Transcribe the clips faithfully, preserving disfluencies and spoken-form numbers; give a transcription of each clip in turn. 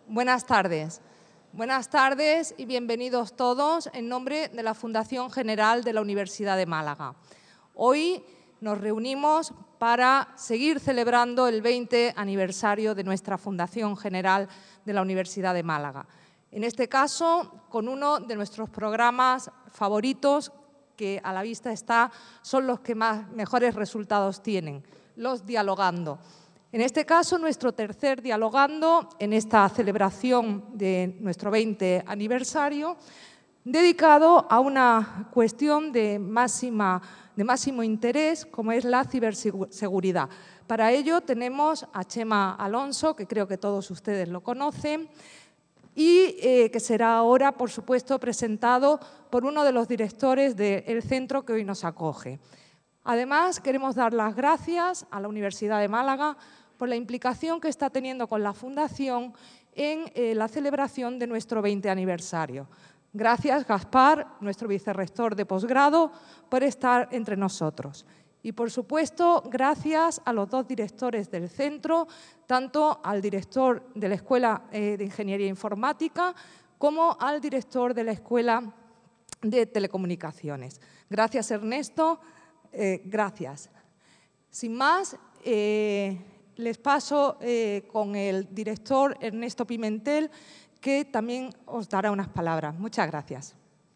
Buenas tardes. Buenas tardes y bienvenidos todos en nombre de la Fundación General de la Universidad de Málaga. Hoy nos reunimos para seguir celebrando el veinte aniversario de nuestra Fundación General de la Universidad de Málaga. En este caso, con uno de nuestros programas favoritos, que a la vista está, son los que más mejores resultados tienen, los Dialogando. En este caso, nuestro tercer Dialogando en esta celebración de nuestro veinte aniversario, dedicado a una cuestión de, máxima, de máximo interés, como es la ciberseguridad. Para ello tenemos a Chema Alonso, que creo que todos ustedes lo conocen, y eh, que será ahora, por supuesto, presentado por uno de los directores del centro que hoy nos acoge. Además, queremos dar las gracias a la Universidad de Málaga por la implicación que está teniendo con la Fundación en eh, la celebración de nuestro veinte aniversario. Gracias, Gaspar, nuestro vicerrector de posgrado, por estar entre nosotros. Y, por supuesto, gracias a los dos directores del centro, tanto al director de la Escuela eh, de Ingeniería Informática como al director de la Escuela de Telecomunicaciones. Gracias, Ernesto. Eh, gracias. Sin más, eh, les paso eh, con el director Ernesto Pimentel, que también os dará unas palabras. Muchas gracias.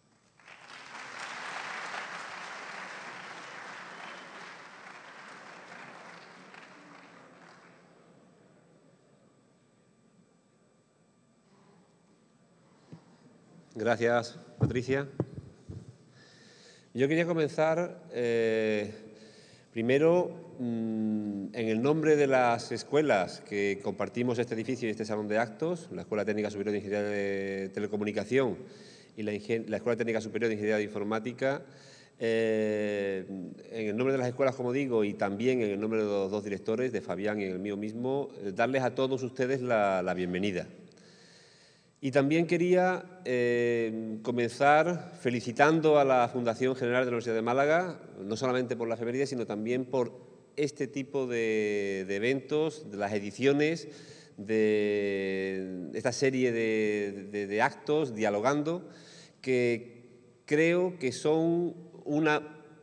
Gracias, Patricia. Yo quería comenzar eh, primero mmm, en el nombre de las escuelas que compartimos este edificio y este salón de actos, la Escuela Técnica Superior de Ingeniería de Telecomunicación y la, la Escuela Técnica Superior de Ingeniería de Informática, eh, en el nombre de las escuelas, como digo, y también en el nombre de los dos directores, de Fabián y en el mío mismo, eh, darles a todos ustedes la, la bienvenida. Y también quería eh, comenzar felicitando a la Fundación General de la Universidad de Málaga, no solamente por la efeméride, sino también por este tipo de, de eventos, de las ediciones, de esta serie de, de, de actos, dialogando, que creo que son una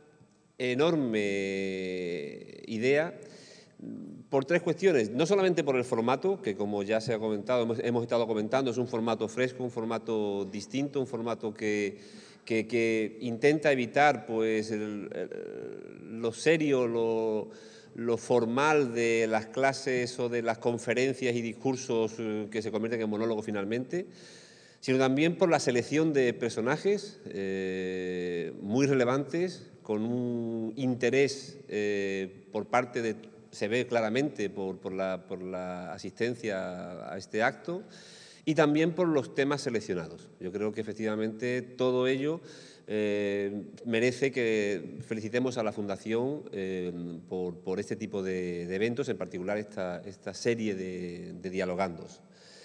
enorme idea, por tres cuestiones, no solamente por el formato, que como ya se ha comentado, hemos, hemos estado comentando, es un formato fresco, un formato distinto, un formato que, que, que intenta evitar pues, el, el, lo serio, lo, lo formal de las clases o de las conferencias y discursos que se convierten en monólogo finalmente, sino también por la selección de personajes eh, muy relevantes, con un interés eh, por parte de se ve claramente por, por, la, por la asistencia a este acto y también por los temas seleccionados. Yo creo que efectivamente todo ello eh, merece que felicitemos a la Fundación eh, por, por este tipo de, de eventos, en particular esta, esta serie de, de dialogandos.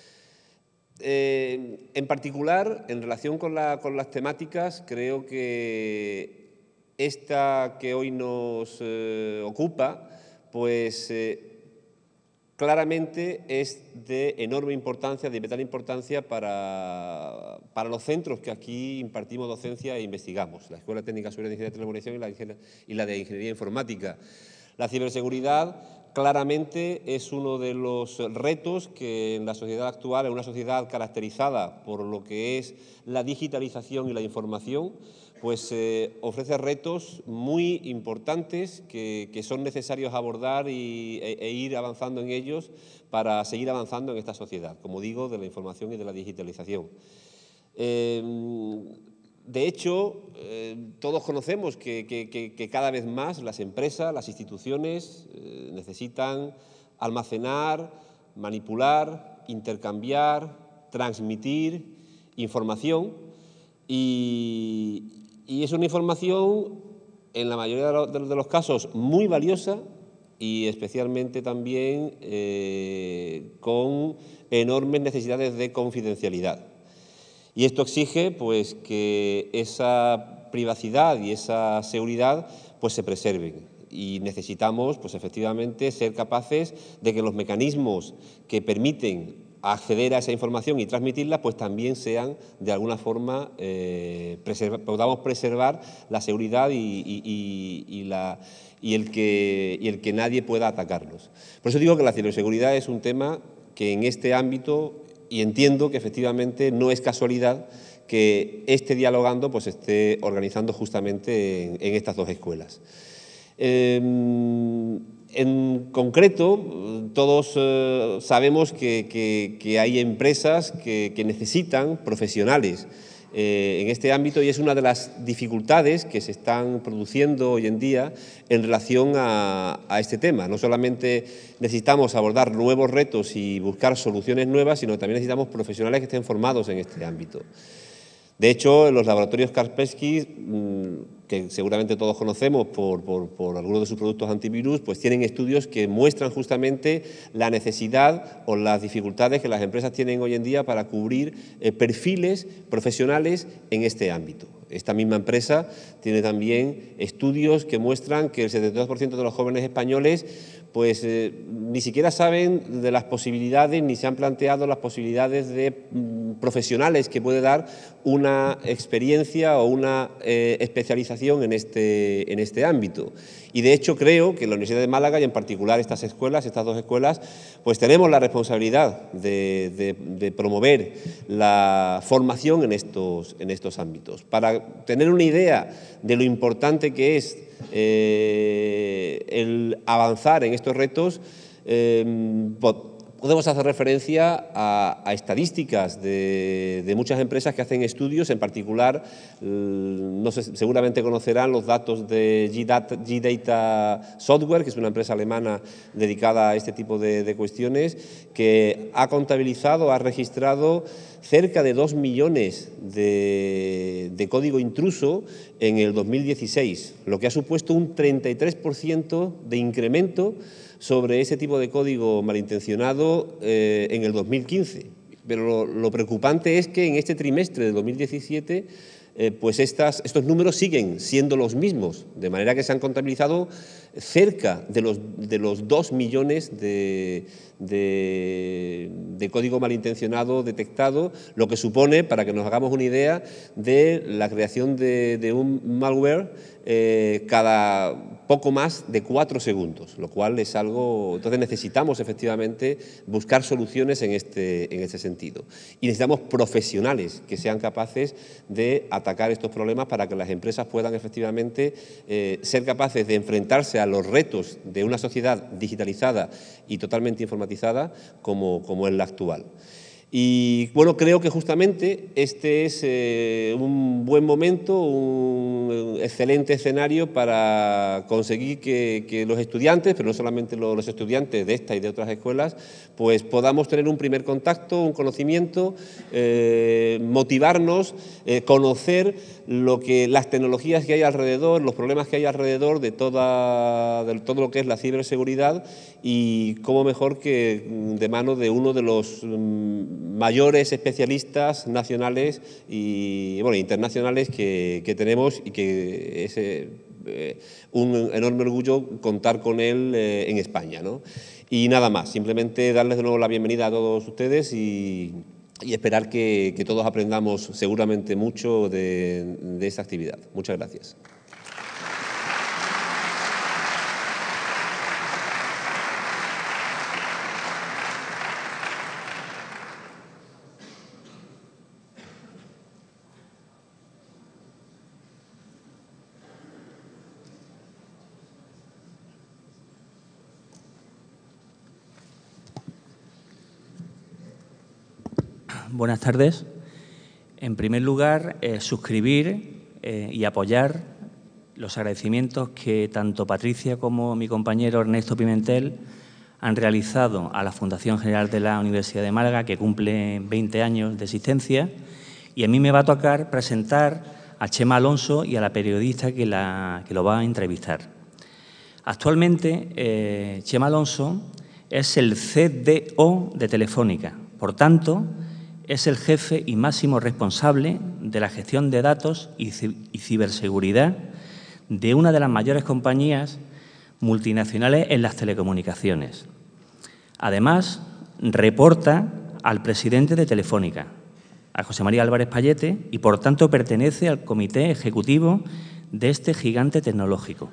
Eh, en particular, en relación con, la, con las temáticas, creo que esta que hoy nos eh, ocupa, pues eh, claramente es de enorme importancia, de vital importancia para, para los centros que aquí impartimos docencia e investigamos, la Escuela Técnica Superior de Ingeniería de Telecomunicación y la, y la de Ingeniería Informática. La ciberseguridad claramente es uno de los retos que en la sociedad actual, en una sociedad caracterizada por lo que es la digitalización y la información, pues eh, ofrece retos muy importantes que, que son necesarios abordar y, e, e ir avanzando en ellos para seguir avanzando en esta sociedad, como digo, de la información y de la digitalización. Eh, de hecho, eh, todos conocemos que, que, que, que cada vez más las empresas, las instituciones eh, necesitan almacenar, manipular, intercambiar, transmitir información y, y es una información, en la mayoría de los casos, muy valiosa y especialmente también eh, con enormes necesidades de confidencialidad. Y esto exige pues, que esa privacidad y esa seguridad pues, se preserven. Y necesitamos, pues, efectivamente, ser capaces de que los mecanismos que permiten acceder a esa información y transmitirla, pues también sean de alguna forma, eh, preserva, podamos preservar la seguridad y, y, y, y, la, y, el que, y el que nadie pueda atacarlos. Por eso digo que la ciberseguridad es un tema que en este ámbito, y entiendo que efectivamente no es casualidad que este Dialogando pues esté organizando justamente en, en estas dos escuelas. Eh, En concreto, todos eh, sabemos que, que, que hay empresas que, que necesitan profesionales eh, en este ámbito y es una de las dificultades que se están produciendo hoy en día en relación a, a este tema. No solamente necesitamos abordar nuevos retos y buscar soluciones nuevas, sino también necesitamos profesionales que estén formados en este ámbito. De hecho, los laboratorios Kaspersky, que seguramente todos conocemos por, por, por algunos de sus productos antivirus, pues tienen estudios que muestran justamente la necesidad o las dificultades que las empresas tienen hoy en día para cubrir eh, perfiles profesionales en este ámbito. Esta misma empresa tiene también estudios que muestran que el setenta y dos por ciento de los jóvenes españoles pues eh, ni siquiera saben de las posibilidades ni se han planteado las posibilidades de mm, profesionales que puede dar una experiencia o una eh, especialización en este, en este ámbito. Y de hecho creo que la Universidad de Málaga y en particular estas escuelas, estas dos escuelas, pues tenemos la responsabilidad de, de, de promover la formación en estos, en estos ámbitos. Para tener una idea de lo importante que es eh, el avanzar en estos retos, eh, podemos hacer referencia a, a estadísticas de, de muchas empresas que hacen estudios, en particular, no sé, seguramente conocerán los datos de G Data Software, que es una empresa alemana dedicada a este tipo de, de cuestiones, que ha contabilizado, ha registrado cerca de dos millones de, de código intruso en el dos mil dieciséis, lo que ha supuesto un treinta y tres por ciento de incremento sobre ese tipo de código malintencionado eh, en el dos mil quince. Pero lo, lo preocupante es que en este trimestre de dos mil diecisiete eh, pues estas, estos números siguen siendo los mismos, de manera que se han contabilizado cerca de los, de los dos millones de, de, de código malintencionado detectado, lo que supone, para que nos hagamos una idea, de la creación de, de un malware eh, cada poco más de cuatro segundos, lo cual es algo... Entonces necesitamos efectivamente buscar soluciones en este, en este sentido. Y necesitamos profesionales que sean capaces de atacar estos problemas para que las empresas puedan efectivamente eh, ser capaces de enfrentarse a los retos de una sociedad digitalizada y totalmente informatizada como, como es la actual. Y bueno, creo que justamente este es eh, un buen momento, un excelente escenario para conseguir que, que los estudiantes, pero no solamente los, los estudiantes de esta y de otras escuelas, pues podamos tener un primer contacto, un conocimiento, eh, motivarnos, eh, conocer lo que, las tecnologías que hay alrededor, los problemas que hay alrededor de, toda, de todo lo que es la ciberseguridad y cómo mejor que de mano de uno de los mayores especialistas nacionales y bueno, internacionales que, que tenemos y que es eh, un enorme orgullo contar con él eh, en España, ¿no? Y nada más, simplemente darles de nuevo la bienvenida a todos ustedes y, y esperar que, que todos aprendamos seguramente mucho de, de esta actividad. Muchas gracias. Buenas tardes. En primer lugar, eh, suscribir eh, y apoyar los agradecimientos que tanto Patricia como mi compañero Ernesto Pimentel han realizado a la Fundación General de la Universidad de Málaga, que cumple veinte años de existencia, y a mí me va a tocar presentar a Chema Alonso y a la periodista que, la, que lo va a entrevistar. Actualmente, eh, Chema Alonso es el C D O de Telefónica, por tanto, es el jefe y máximo responsable de la gestión de datos y ciberseguridad de una de las mayores compañías multinacionales en las telecomunicaciones. Además, reporta al presidente de Telefónica, a José María Álvarez Pallete, y por tanto pertenece al comité ejecutivo de este gigante tecnológico.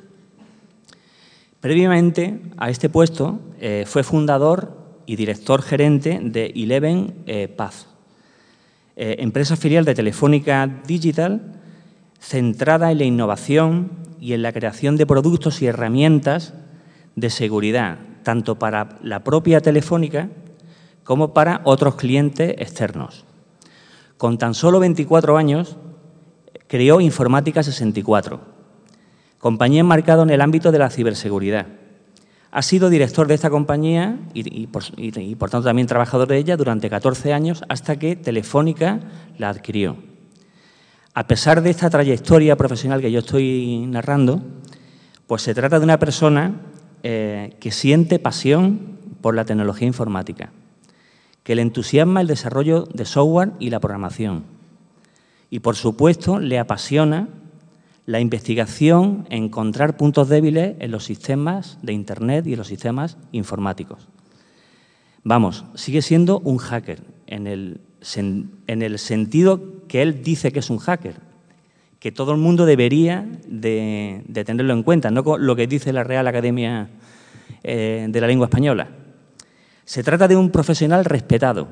Previamente a este puesto eh, fue fundador y director gerente de Eleven eh, Paz, eh, empresa filial de Telefónica Digital, centrada en la innovación y en la creación de productos y herramientas de seguridad, tanto para la propia Telefónica como para otros clientes externos. Con tan solo veinticuatro años, creó Informática sesenta y cuatro, compañía enmarcada en el ámbito de la ciberseguridad. Ha sido director de esta compañía y, y, por, y, y, por tanto, también trabajador de ella durante catorce años hasta que Telefónica la adquirió. A pesar de esta trayectoria profesional que yo estoy narrando, pues se trata de una persona eh, que siente pasión por la tecnología informática, que le entusiasma el desarrollo de software y la programación. Y, por supuesto, le apasiona la investigación, encontrar puntos débiles en los sistemas de Internet y en los sistemas informáticos. Vamos, sigue siendo un hacker en el, en el sentido que él dice que es un hacker, que todo el mundo debería de, de tenerlo en cuenta, no lo que dice la Real Academia eh, de la Lengua Española. Se trata de un profesional respetado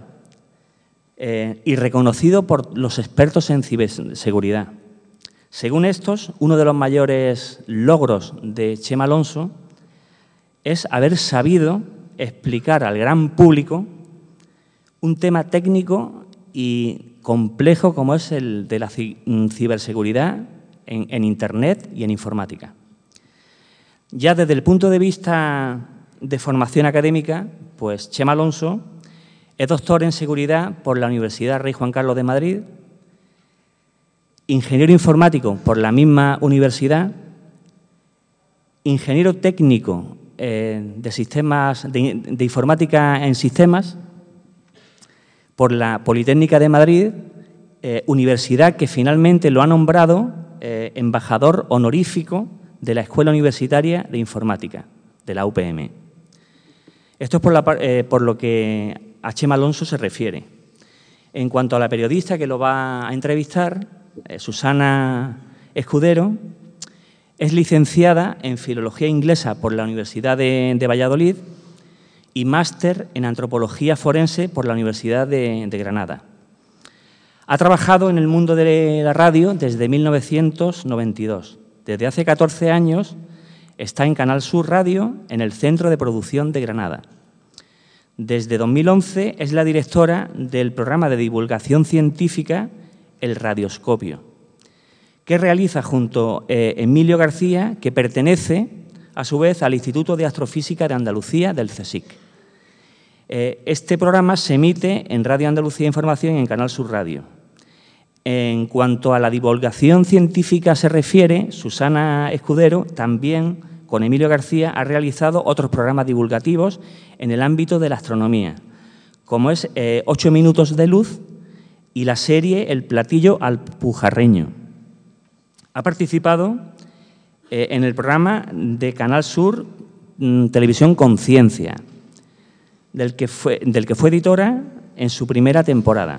eh, y reconocido por los expertos en ciberseguridad. Según estos, uno de los mayores logros de Chema Alonso es haber sabido explicar al gran público un tema técnico y complejo como es el de la ciberseguridad en, en Internet y en informática. Ya desde el punto de vista de formación académica, pues Chema Alonso es doctor en seguridad por la Universidad Rey Juan Carlos de Madrid, ingeniero informático por la misma universidad, ingeniero técnico eh, de, sistemas, de, de informática en sistemas por la Politécnica de Madrid, eh, universidad que finalmente lo ha nombrado eh, embajador honorífico de la Escuela Universitaria de Informática, de la U P M. Esto es por, la, eh, por lo que a Chema Alonso se refiere. En cuanto a la periodista que lo va a entrevistar, eh, Susana Escudero, es licenciada en Filología Inglesa por la Universidad de, de Valladolid y máster en Antropología Forense por la Universidad de, de Granada. Ha trabajado en el mundo de la radio desde mil novecientos noventa y dos. Desde hace catorce años está en Canal Sur Radio, en el Centro de Producción de Granada. Desde dos mil once es la directora del programa de divulgación científica El Radioscopio, que realiza junto a eh, Emilio García, que pertenece a su vez al Instituto de Astrofísica de Andalucía del CSIC. Eh, este programa se emite en Radio Andalucía Información y en Canal Sur Radio. En cuanto a la divulgación científica se refiere, Susana Escudero también, con Emilio García, ha realizado otros programas divulgativos en el ámbito de la astronomía, como es eh, Ocho minutos de luz y la serie El platillo alpujarreño. Ha participado eh, en el programa de Canal Sur mm, Televisión Conciencia, del que fue, del que fue editora en su primera temporada.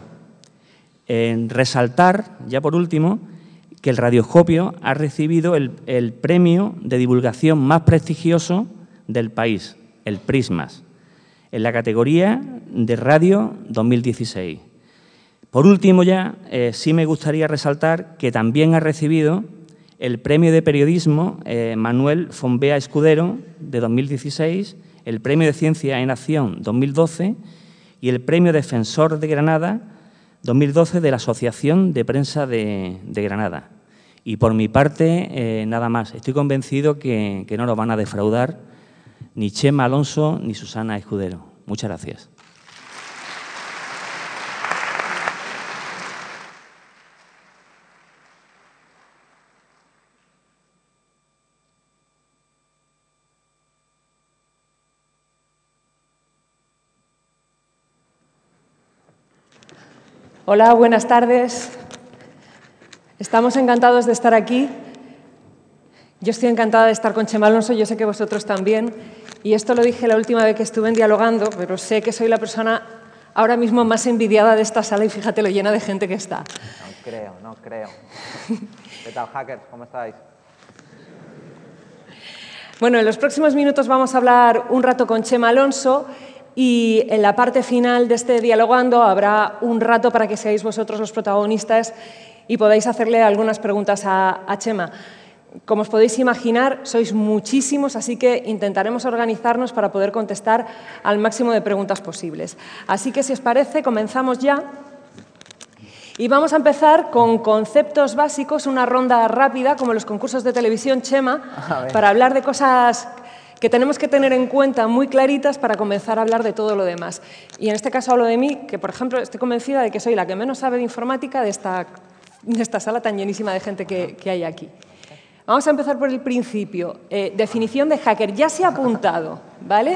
En resaltar, ya por último, que el Radioscopio ha recibido el, el premio de divulgación más prestigioso del país, el Prismas, en la categoría de Radio dos mil dieciséis. Por último, ya eh, sí me gustaría resaltar que también ha recibido el premio de periodismo eh, Manuel Fombea Escudero de dos mil dieciséis, el premio de Ciencia en Acción dos mil doce y el premio Defensor de Granada dos mil doce de la Asociación de Prensa de, de Granada. Y por mi parte, eh, nada más. Estoy convencido que, que no nos van a defraudar ni Chema Alonso ni Susana Escudero. Muchas gracias. Hola, buenas tardes. Estamos encantados de estar aquí. Yo estoy encantada de estar con Chema Alonso, yo sé que vosotros también. Y esto lo dije la última vez que estuve en Dialogando, pero sé que soy la persona ahora mismo más envidiada de esta sala y fíjate lo llena de gente que está. No creo, no creo. ¿Qué tal, hackers? ¿Cómo estáis? Bueno, en los próximos minutos vamos a hablar un rato con Chema Alonso y en la parte final de este Dialogando habrá un rato para que seáis vosotros los protagonistas y podáis hacerle algunas preguntas a, a Chema. Como os podéis imaginar, sois muchísimos, así que intentaremos organizarnos para poder contestar al máximo de preguntas posibles. Así que, si os parece, comenzamos ya. Y vamos a empezar con conceptos básicos, una ronda rápida, como los concursos de televisión, Chema, para hablar de cosas que tenemos que tener en cuenta muy claritas para comenzar a hablar de todo lo demás. Y en este caso hablo de mí, que, por ejemplo, estoy convencida de que soy la que menos sabe de informática de esta, de esta sala tan llenísima de gente que, que hay aquí. Vamos a empezar por el principio. Eh, definición de hacker. Ya se ha apuntado, ¿vale?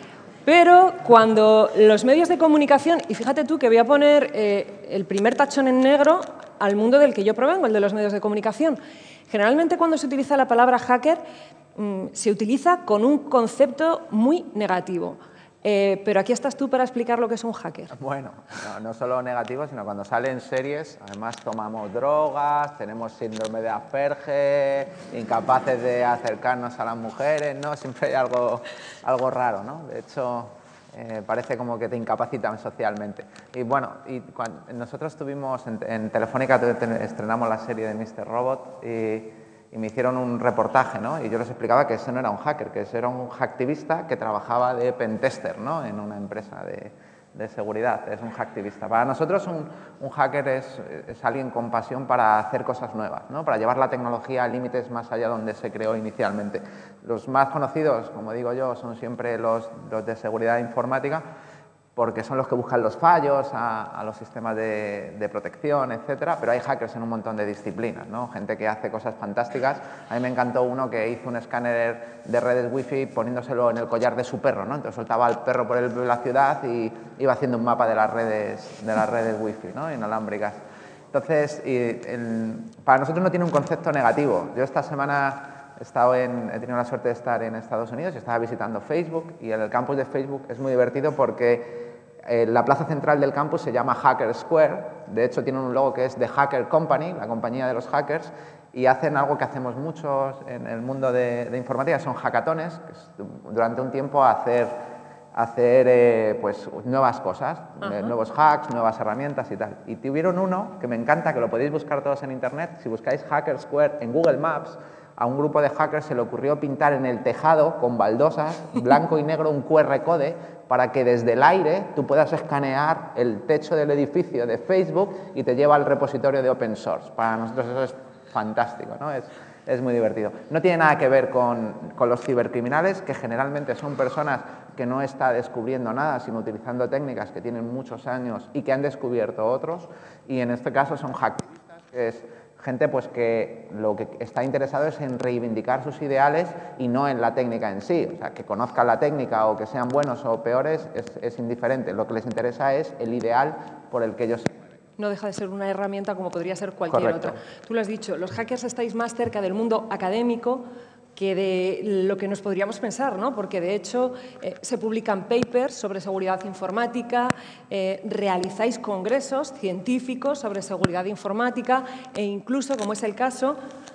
Pero cuando los medios de comunicación, y fíjate tú que voy a poner eh, el primer tachón en negro al mundo del que yo provengo, el de los medios de comunicación. Generalmente cuando se utiliza la palabra hacker, mmm, se utiliza con un concepto muy negativo. Eh, pero aquí estás tú para explicar lo que es un hacker. Bueno, no, no solo negativo, sino cuando salen series, además tomamos drogas, tenemos síndrome de Asperger, incapaces de acercarnos a las mujeres, ¿no? Siempre hay algo, algo raro, ¿no? De hecho, eh, parece como que te incapacitan socialmente. Y bueno, y cuando, nosotros tuvimos, en, en Telefónica estrenamos la serie de míster Robot y... y me hicieron un reportaje, ¿no? Y yo les explicaba que ese no era un hacker, que ese era un hacktivista que trabajaba de pentester, ¿no? En una empresa de, de seguridad, es un hacktivista. Para nosotros un, un hacker es, es alguien con pasión para hacer cosas nuevas, ¿no? Para llevar la tecnología a límites más allá donde se creó inicialmente. Los más conocidos, como digo yo, son siempre los, los de seguridad informática, porque son los que buscan los fallos a, a los sistemas de, de protección, etcétera, pero hay hackers en un montón de disciplinas, ¿no? Gente que hace cosas fantásticas. A mí me encantó uno que hizo un escáner de redes wifi poniéndoselo en el collar de su perro, ¿no? Entonces soltaba al perro por el, la ciudad y iba haciendo un mapa de las redes, de las redes wifi, ¿no? Inalámbricas. Entonces, y el, para nosotros no tiene un concepto negativo. Yo esta semana he, estado en, he tenido la suerte de estar en Estados Unidos y estaba visitando Facebook, y en el campus de Facebook es muy divertido porque la plaza central del campus se llama Hacker Square. De hecho, tienen un logo que es The Hacker Company, la compañía de los hackers, y hacen algo que hacemos muchos en el mundo de, de informática, son hackatones, que es durante un tiempo hacer, hacer eh, pues, nuevas cosas, eh, nuevos hacks, nuevas herramientas y tal. Y tuvieron uno que me encanta, que lo podéis buscar todos en internet. Si buscáis Hacker Square en Google Maps, a un grupo de hackers se le ocurrió pintar en el tejado con baldosas, blanco y negro, un cu erre code para que desde el aire tú puedas escanear el techo del edificio de Facebook y te lleva al repositorio de open source. Para nosotros eso es fantástico, ¿no? Es, es muy divertido. No tiene nada que ver con, con los cibercriminales, que generalmente son personas que no están descubriendo nada, sino utilizando técnicas que tienen muchos años y que han descubierto otros. Y en este caso son hacktivistas, que es gente pues, que lo que está interesado es en reivindicar sus ideales y no en la técnica en sí. O sea, que conozcan la técnica o que sean buenos o peores es, es indiferente. Lo que les interesa es el ideal por el que ellos se mueven. No deja de ser una herramienta como podría ser cualquier Correcto. otra. Tú lo has dicho, los hackers estáis más cerca del mundo académico que de lo que nos podríamos pensar, ¿no? Porque de hecho eh, se publican papers sobre seguridad informática, eh, realizáis congresos científicos sobre seguridad informática e incluso, como es el caso,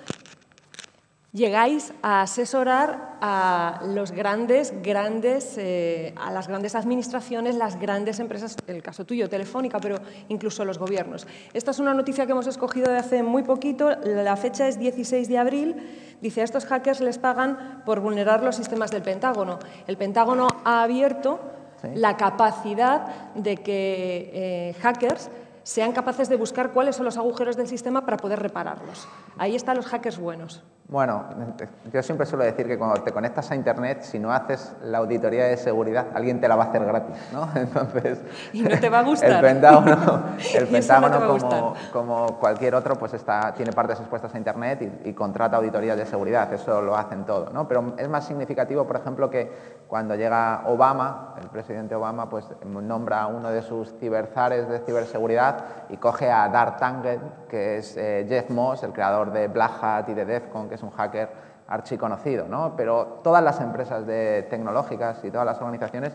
llegáis a asesorar a los grandes, grandes, eh, a las grandes administraciones, las grandes empresas, en el caso tuyo, Telefónica, pero incluso los gobiernos. Esta es una noticia que hemos escogido de hace muy poquito, la fecha es dieciséis de abril, dice a estos hackers les pagan por vulnerar los sistemas del Pentágono. El Pentágono ha abierto ¿Sí? la capacidad de que eh, hackers sean capaces de buscar cuáles son los agujeros del sistema para poder repararlos. Ahí están los hackers buenos. Bueno, yo siempre suelo decir que cuando te conectas a Internet, si no haces la auditoría de seguridad, alguien te la va a hacer gratis, ¿no? Entonces, y no te va a gustar. El Pentágono, el Pentágono no como, como cualquier otro, pues está, tiene partes expuestas a Internet y, y contrata auditorías de seguridad. Eso lo hacen todo, ¿no? Pero es más significativo, por ejemplo, que cuando llega Obama, el presidente Obama, pues nombra a uno de sus ciberzares de ciberseguridad y coge a Dart Tanger, que es eh, Jeff Moss, el creador de Black Hat y de Defcon, que es un hacker archiconocido, ¿no? Pero todas las empresas de tecnológicas y todas las organizaciones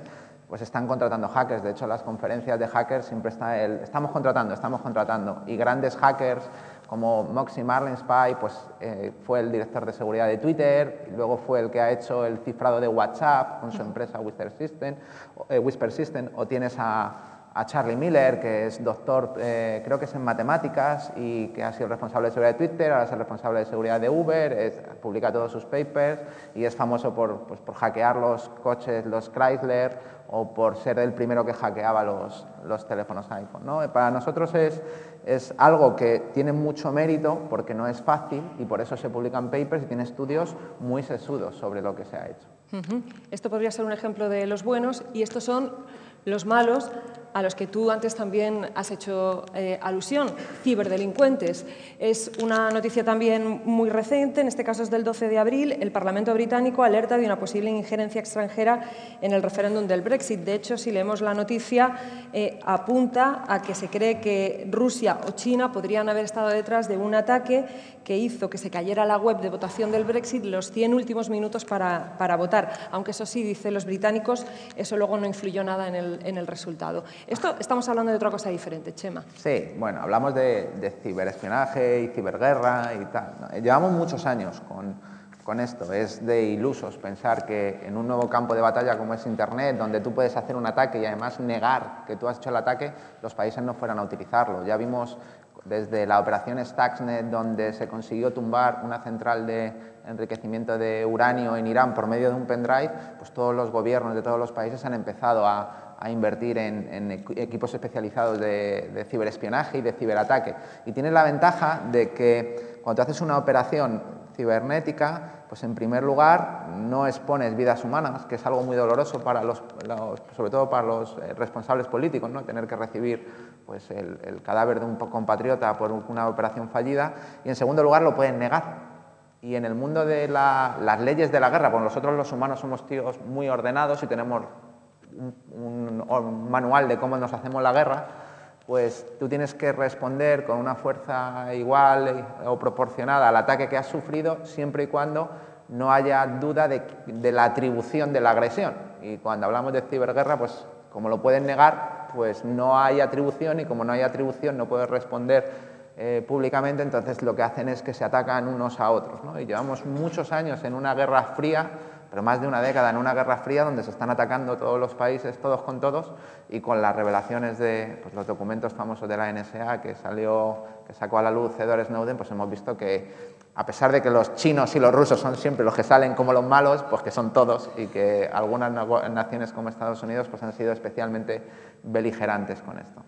pues están contratando hackers. De hecho, las conferencias de hackers siempre está el estamos contratando, estamos contratando. Y grandes hackers como Moxie Marlinspy, pues eh, fue el director de seguridad de Twitter, y luego fue el que ha hecho el cifrado de WhatsApp con su empresa Whisper System, eh, Whisper System, o tienes a a Charlie Miller, que es doctor, eh, creo que es en matemáticas y que ha sido responsable de seguridad de Twitter, ahora es el responsable de seguridad de Uber, es, publica todos sus papers y es famoso por, pues, por hackear los coches, los Chrysler, o por ser el primero que hackeaba los, los teléfonos iPhone, ¿no? Para nosotros es, es algo que tiene mucho mérito porque no es fácil y por eso se publican papers y tiene estudios muy sesudos sobre lo que se ha hecho. Uh-huh. Esto podría ser un ejemplo de los buenos y estos son los malos a los que tú antes también has hecho eh, alusión, ciberdelincuentes. Es una noticia también muy reciente, en este caso es del doce de abril, el Parlamento británico alerta de una posible injerencia extranjera en el referéndum del Brexit. De hecho, si leemos la noticia, eh, apunta a que se cree que Rusia o China podrían haber estado detrás de un ataque que hizo que se cayera la web de votación del Brexit los cien últimos minutos para, para votar. Aunque eso sí, dicen los británicos, eso luego no influyó nada en el, en el resultado. Esto estamos hablando de otra cosa diferente, Chema. Sí, bueno, hablamos de, de ciberespionaje y ciberguerra y tal, ¿no? Llevamos muchos años con, con esto. Es de ilusos pensar que en un nuevo campo de batalla como es Internet, donde tú puedes hacer un ataque y además negar que tú has hecho el ataque, los países no fueran a utilizarlo. Ya vimos desde la operación Stuxnet, donde se consiguió tumbar una central de enriquecimiento de uranio en Irán por medio de un pendrive, pues todos los gobiernos de todos los países han empezado a, a invertir en, en equipos especializados de, de ciberespionaje y de ciberataque. Y tiene la ventaja de que cuando haces una operación cibernética, pues en primer lugar no expones vidas humanas, que es algo muy doloroso para los, los sobre todo para los responsables políticos, ¿no? Tener que recibir pues el, el cadáver de un compatriota por una operación fallida, y en segundo lugar lo pueden negar. Y en el mundo de la, las leyes de la guerra, pues nosotros los humanos somos tíos muy ordenados y tenemos un, un, un manual de cómo nos hacemos la guerra, pues tú tienes que responder con una fuerza igual o proporcionada al ataque que has sufrido, siempre y cuando no haya duda de, de la atribución de la agresión. Y cuando hablamos de ciberguerra, pues como lo pueden negar, pues no hay atribución, y como no hay atribución no puedes responder eh, públicamente, entonces lo que hacen es que se atacan unos a otros, ¿no? Y llevamos muchos años en una guerra fría, pero más de una década en una guerra fría donde se están atacando todos los países, todos con todos, y con las revelaciones de pues, los documentos famosos de la N S A que, salió, que sacó a la luz Edward Snowden, pues hemos visto que a pesar de que los chinos y los rusos son siempre los que salen como los malos, pues que son todos, y que algunas naciones como Estados Unidos pues han sido especialmente beligerantes con esto.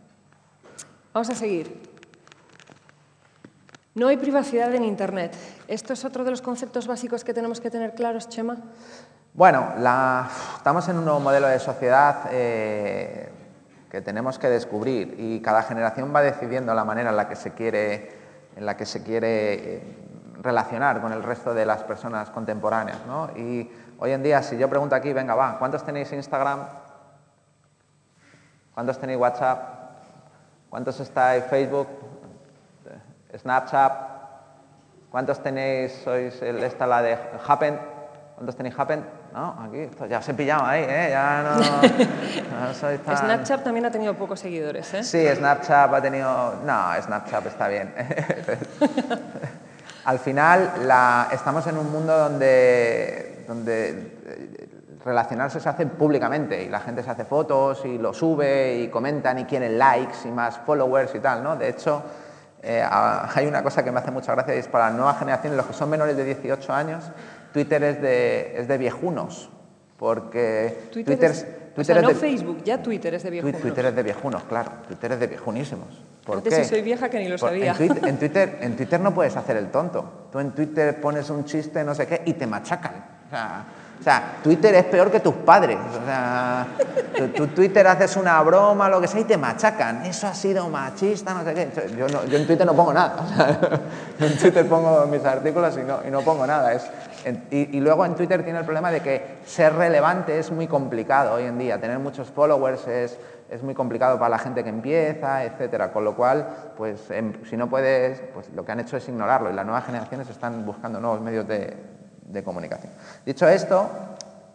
Vamos a seguir. No hay privacidad en Internet. ¿Esto es otro de los conceptos básicos que tenemos que tener claros, Chema? Bueno, la, estamos en un nuevo modelo de sociedad eh, que tenemos que descubrir, y cada generación va decidiendo la manera en la que se quiere, en la que se quiere eh, relacionar con el resto de las personas contemporáneas, ¿no? Y hoy en día, si yo pregunto aquí, venga, va, ¿cuántos tenéis Instagram? ¿Cuántos tenéis WhatsApp? ¿Cuántos estáis Facebook? Snapchat. ¿Cuántos tenéis, sois el, esta la de Happen? ¿Cuántos tenéis Happen? No, aquí, esto ya os he pillado ahí, ¿eh? Ya no, no soy tan... Snapchat también ha tenido pocos seguidores, ¿eh? Sí, Snapchat ha tenido... No, Snapchat está bien. Al final, la... estamos en un mundo donde, donde relacionarse se hace públicamente, y la gente se hace fotos y lo sube y comentan y quieren likes y más followers y tal, ¿no? De hecho, Eh, hay una cosa que me hace mucha gracia, y es para las nuevas generaciones, los que son menores de dieciocho años, Twitter es de, es de viejunos, porque Twitter, Twitter, es, Twitter o sea, es no de, Facebook, ya Twitter es de viejunos. Twitter es de viejunos, claro, Twitter es de viejunísimos. ¿Por Antes qué? si soy vieja que ni lo Por, sabía. En Twitter, en, Twitter, en Twitter no puedes hacer el tonto. Tú en Twitter pones un chiste, no sé qué, y te machacan. O sea, O sea, Twitter es peor que tus padres. O sea, tu, tu Twitter haces una broma, lo que sea, y te machacan. Eso ha sido machista, no sé qué. Yo, no, yo en Twitter no pongo nada. O sea, yo en Twitter pongo mis artículos y no, y no pongo nada. Es, en, y, y luego en Twitter tiene el problema de que ser relevante es muy complicado hoy en día. Tener muchos followers es, es muy complicado para la gente que empieza, etcétera. Con lo cual, pues, en, si no puedes, pues lo que han hecho es ignorarlo. Y las nuevas generaciones están buscando nuevos medios de... de comunicación. Dicho esto,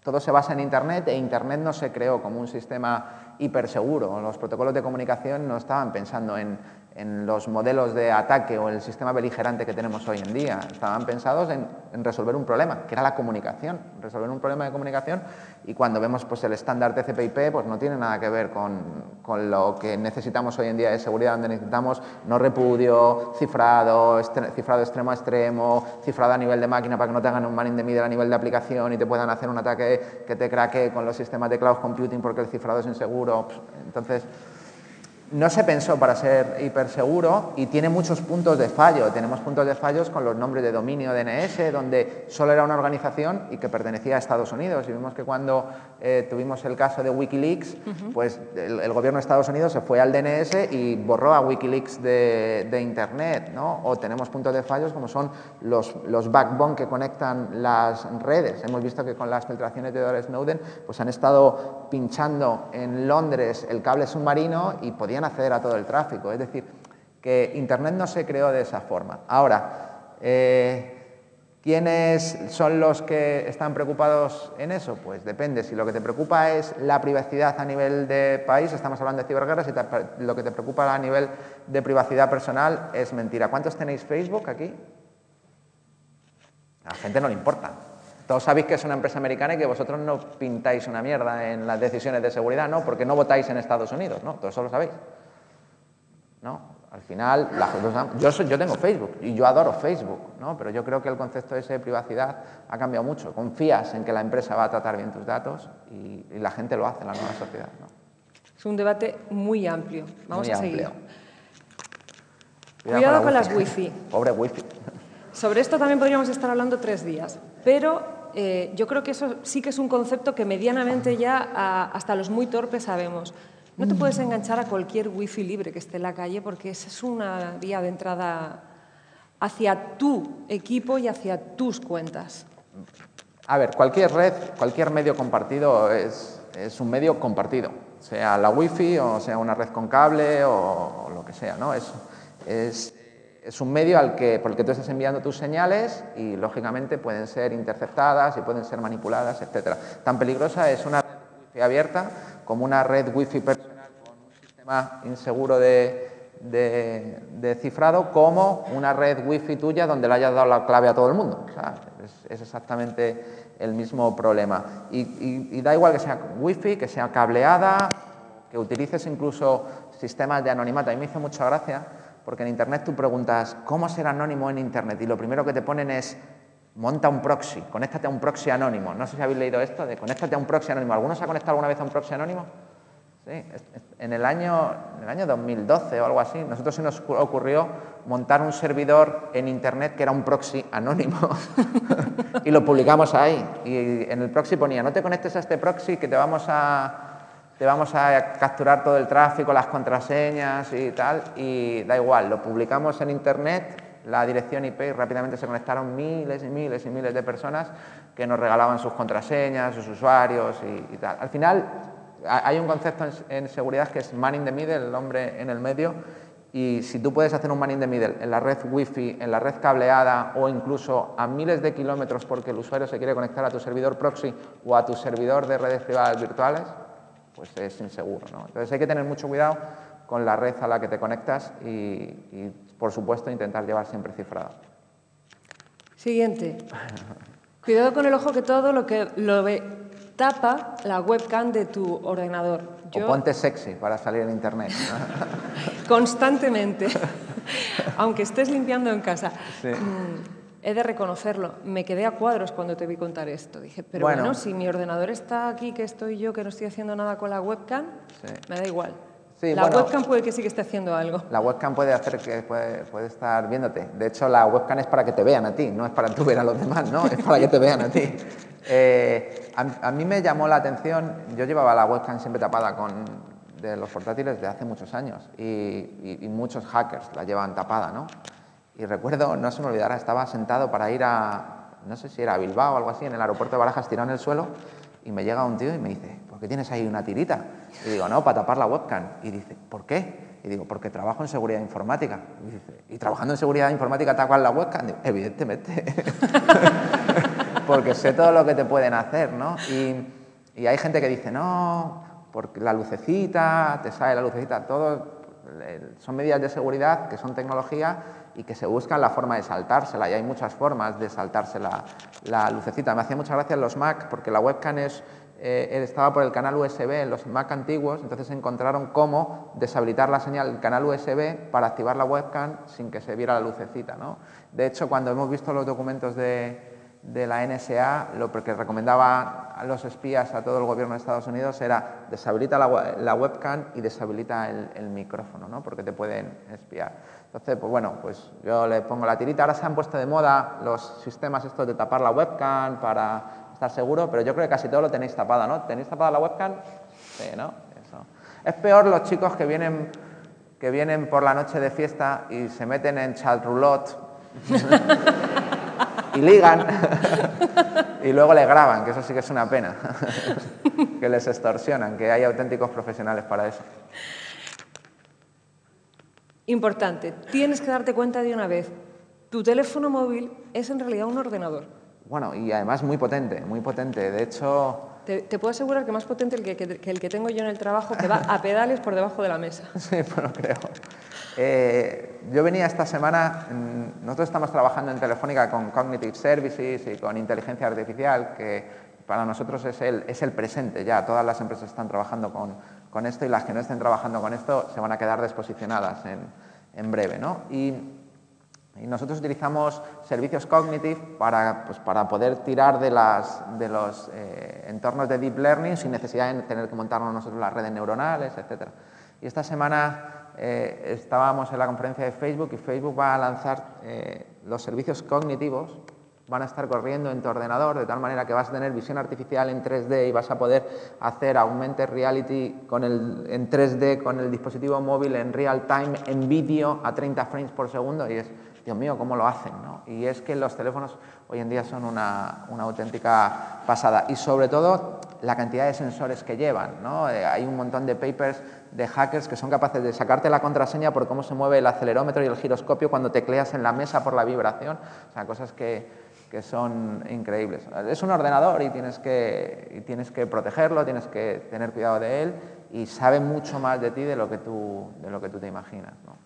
todo se basa en Internet, e Internet no se creó como un sistema hiperseguro. Los protocolos de comunicación no estaban pensando en, en los modelos de ataque o el sistema beligerante que tenemos hoy en día. Estaban pensados en, en resolver un problema, que era la comunicación, resolver un problema de comunicación, y cuando vemos pues, el estándar T C P I P, pues no tiene nada que ver con, con lo que necesitamos hoy en día de seguridad, donde necesitamos no repudio, cifrado, estre, cifrado extremo a extremo, cifrado a nivel de máquina para que no te hagan un man in the middle a nivel de aplicación y te puedan hacer un ataque que te craquee con los sistemas de cloud computing porque el cifrado es inseguro. Entonces, no se pensó para ser hiperseguro y tiene muchos puntos de fallo. Tenemos puntos de fallos con los nombres de dominio D N S, donde solo era una organización y que pertenecía a Estados Unidos. Y vimos que cuando eh, tuvimos el caso de Wikileaks, uh-huh. pues el, el gobierno de Estados Unidos se fue al D N S y borró a Wikileaks de, de Internet, ¿no? O tenemos puntos de fallos como son los, los backbone que conectan las redes. Hemos visto que con las filtraciones de Edward Snowden pues han estado pinchando en Londres el cable submarino y podían acceder a todo el tráfico. Es decir, que Internet no se creó de esa forma. Ahora, eh, ¿quiénes son los que están preocupados en eso? Pues depende. Si lo que te preocupa es la privacidad a nivel de país, estamos hablando de ciberguerra. Si te, lo que te preocupa a nivel de privacidad personal es mentira. ¿Cuántos tenéis Facebook aquí? A la gente no le importa. Todos sabéis que es una empresa americana y que vosotros no pintáis una mierda en las decisiones de seguridad, ¿no? Porque no votáis en Estados Unidos, ¿no? Todo eso lo sabéis, ¿no? Al final, la, yo, soy, yo tengo Facebook y yo adoro Facebook, ¿no? Pero yo creo que el concepto ese de privacidad ha cambiado mucho. Confías en que la empresa va a tratar bien tus datos y, y la gente lo hace en la nueva sociedad, ¿no? Es un debate muy amplio. Vamos muy a seguir. Amplio. Cuidado, Cuidado con, con las wifi. Pobre wifi. Sobre esto también podríamos estar hablando tres días, pero eh, yo creo que eso sí que es un concepto que medianamente ya a, hasta los muy torpes sabemos. No te puedes enganchar a cualquier wifi libre que esté en la calle porque esa es una vía de entrada hacia tu equipo y hacia tus cuentas. A ver, cualquier red, cualquier medio compartido es, es un medio compartido, sea la wifi o sea una red con cable o, o lo que sea, ¿no? Es, es, es un medio al que, por el que tú estás enviando tus señales y, lógicamente, pueden ser interceptadas y pueden ser manipuladas, etcétera. Tan peligrosa es una red wifi abierta como una red wifi personal con un sistema inseguro de, de, de cifrado, como una red wifi tuya donde le hayas dado la clave a todo el mundo. O sea, es, es exactamente el mismo problema. Y, y, y da igual que sea wifi, que sea cableada, que utilices incluso sistemas de anonimato. A mí me hizo mucha gracia porque en Internet tú preguntas ¿cómo ser anónimo en Internet? Y lo primero que te ponen es monta un proxy, conéctate a un proxy anónimo. No sé si habéis leído esto de conéctate a un proxy anónimo. ¿Alguno se ha conectado alguna vez a un proxy anónimo? Sí. En el año, en el año dos mil doce o algo así, nosotros se nos ocurrió montar un servidor en Internet que era un proxy anónimo y lo publicamos ahí. Y en el proxy ponía, no te conectes a este proxy que te vamos a... te vamos a capturar todo el tráfico, las contraseñas y tal, y da igual, lo publicamos en Internet, la dirección I P, y rápidamente se conectaron miles y miles y miles de personas que nos regalaban sus contraseñas, sus usuarios y, y tal. Al final, hay un concepto en, en seguridad que es man in the middle, el hombre en el medio, y si tú puedes hacer un man in the middle en la red wifi, en la red cableada o incluso a miles de kilómetros porque el usuario se quiere conectar a tu servidor proxy o a tu servidor de redes privadas virtuales, pues es inseguro, ¿no? Entonces hay que tener mucho cuidado con la red a la que te conectas y, y por supuesto, intentar llevar siempre cifrado. Siguiente. Cuidado con el ojo que todo lo que lo ve, tapa la webcam de tu ordenador. Yo, o ponte sexy para salir en Internet, ¿no? Constantemente, aunque estés limpiando en casa. Sí. Mm. He de reconocerlo, me quedé a cuadros cuando te vi contar esto. Dije, pero bueno, bueno si mi ordenador está aquí, que estoy yo, que no estoy haciendo nada con la webcam, sí. me da igual. Sí, la bueno, webcam puede que sí que esté haciendo algo. La webcam puede hacer que puede, puede estar viéndote. De hecho, la webcam es para que te vean a ti, no es para tú ver a los demás, ¿no? Es para que te vean a ti. Eh, a, a mí me llamó la atención, yo llevaba la webcam siempre tapada con, de los portátiles de hace muchos años y, y, y muchos hackers la llevan tapada, ¿no? Y recuerdo, no se me olvidará, estaba sentado para ir a, no sé si era a Bilbao o algo así, en el aeropuerto de Barajas, tirado en el suelo, y me llega un tío y me dice, ¿por qué tienes ahí una tirita? Y digo, no, para tapar la webcam. Y dice, ¿por qué? Y digo, porque trabajo en seguridad informática. Y dice, ¿y trabajando en seguridad informática tapas la webcam? Digo, evidentemente. porque sé todo lo que te pueden hacer, ¿no? Y, y hay gente que dice, no, porque la lucecita, te sale la lucecita, todo son medidas de seguridad que son tecnología y que se buscan la forma de saltársela, y hay muchas formas de saltarse la, la lucecita. Me hacía mucha gracia en los Mac, porque la webcam es, eh, estaba por el canal U S B en los Mac antiguos, entonces encontraron cómo deshabilitar la señal del canal U S B para activar la webcam sin que se viera la lucecita, ¿no? De hecho, cuando hemos visto los documentos de, de la N S A, lo que recomendaba a los espías, a todo el gobierno de Estados Unidos, era deshabilita la, la webcam y deshabilita el, el micrófono, ¿no? Porque te pueden espiar. Entonces, pues bueno, pues yo le pongo la tirita. Ahora se han puesto de moda los sistemas estos de tapar la webcam para estar seguro, pero yo creo que casi todo lo tenéis tapada, ¿no? ¿Tenéis tapada la webcam? Sí, ¿no? Eso. Es peor los chicos que vienen, que vienen por la noche de fiesta y se meten en chat roulette y ligan y luego les graban, que eso sí que es una pena, que les extorsionan, que hay auténticos profesionales para eso. Importante, tienes que darte cuenta de una vez, tu teléfono móvil es en realidad un ordenador. Bueno, y además muy potente, muy potente. De hecho... Te, te puedo asegurar que más potente el que, que, que el que tengo yo en el trabajo, que va a pedales por debajo de la mesa. Sí, pues lo creo. Eh, yo venía esta semana, nosotros estamos trabajando en Telefónica con Cognitive Services y con inteligencia artificial, que para nosotros es el, es el presente ya. Todas las empresas están trabajando con, con esto, y las que no estén trabajando con esto se van a quedar desposicionadas en, en breve, ¿no? Y, y nosotros utilizamos servicios Cognitive para, pues, para poder tirar de, las, de los eh, entornos de Deep Learning sin necesidad de tener que montarnos nosotros las redes neuronales, etcétera. Y esta semana eh, estábamos en la conferencia de Facebook, y Facebook va a lanzar eh, los servicios cognitivos, van a estar corriendo en tu ordenador, de tal manera que vas a tener visión artificial en tres D y vas a poder hacer augmented reality con el, en tres D con el dispositivo móvil en real time, en vídeo a treinta frames por segundo, y es, Dios mío, ¿cómo lo hacen, ¿no? Y es que los teléfonos hoy en día son una, una auténtica pasada, y sobre todo la cantidad de sensores que llevan, ¿no? Eh, hay un montón de papers de hackers que son capaces de sacarte la contraseña por cómo se mueve el acelerómetro y el giroscopio cuando tecleas en la mesa por la vibración, o sea, cosas que que son increíbles. Es un ordenador y tienes que, y tienes que protegerlo, tienes que tener cuidado de él, y sabe mucho más de ti de lo que tú, de lo que tú te imaginas, ¿no?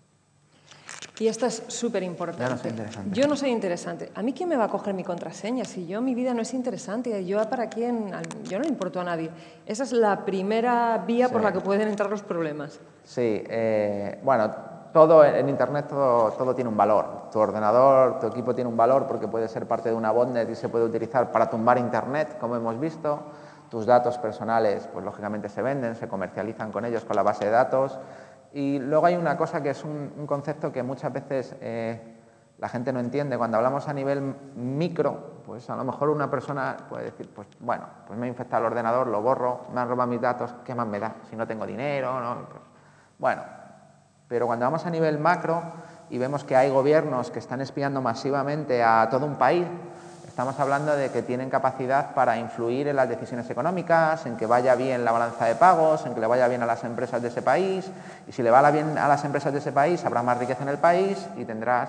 Y esto es súper importante. Yo no soy interesante. Yo no soy interesante. ¿A mí quién me va a coger mi contraseña? Si yo, mi vida no es interesante, yo para quién, yo no le importo a nadie. Esa es la primera vía sí. por la que pueden entrar los problemas. Sí, eh, bueno... Todo en Internet, todo, todo tiene un valor. Tu ordenador, tu equipo tiene un valor porque puede ser parte de una botnet y se puede utilizar para tumbar Internet, como hemos visto. Tus datos personales, pues lógicamente se venden, se comercializan con ellos, con la base de datos. Y luego hay una cosa que es un, un concepto que muchas veces eh, la gente no entiende. Cuando hablamos a nivel micro, pues a lo mejor una persona puede decir, pues bueno, pues me he infectado el ordenador, lo borro, me han robado mis datos, ¿qué más me da? Si no tengo dinero, ¿no? Pues, bueno... Pero cuando vamos a nivel macro y vemos que hay gobiernos que están espiando masivamente a todo un país, estamos hablando de que tienen capacidad para influir en las decisiones económicas, en que vaya bien la balanza de pagos, en que le vaya bien a las empresas de ese país, y si le va bien a las empresas de ese país, habrá más riqueza en el país y tendrás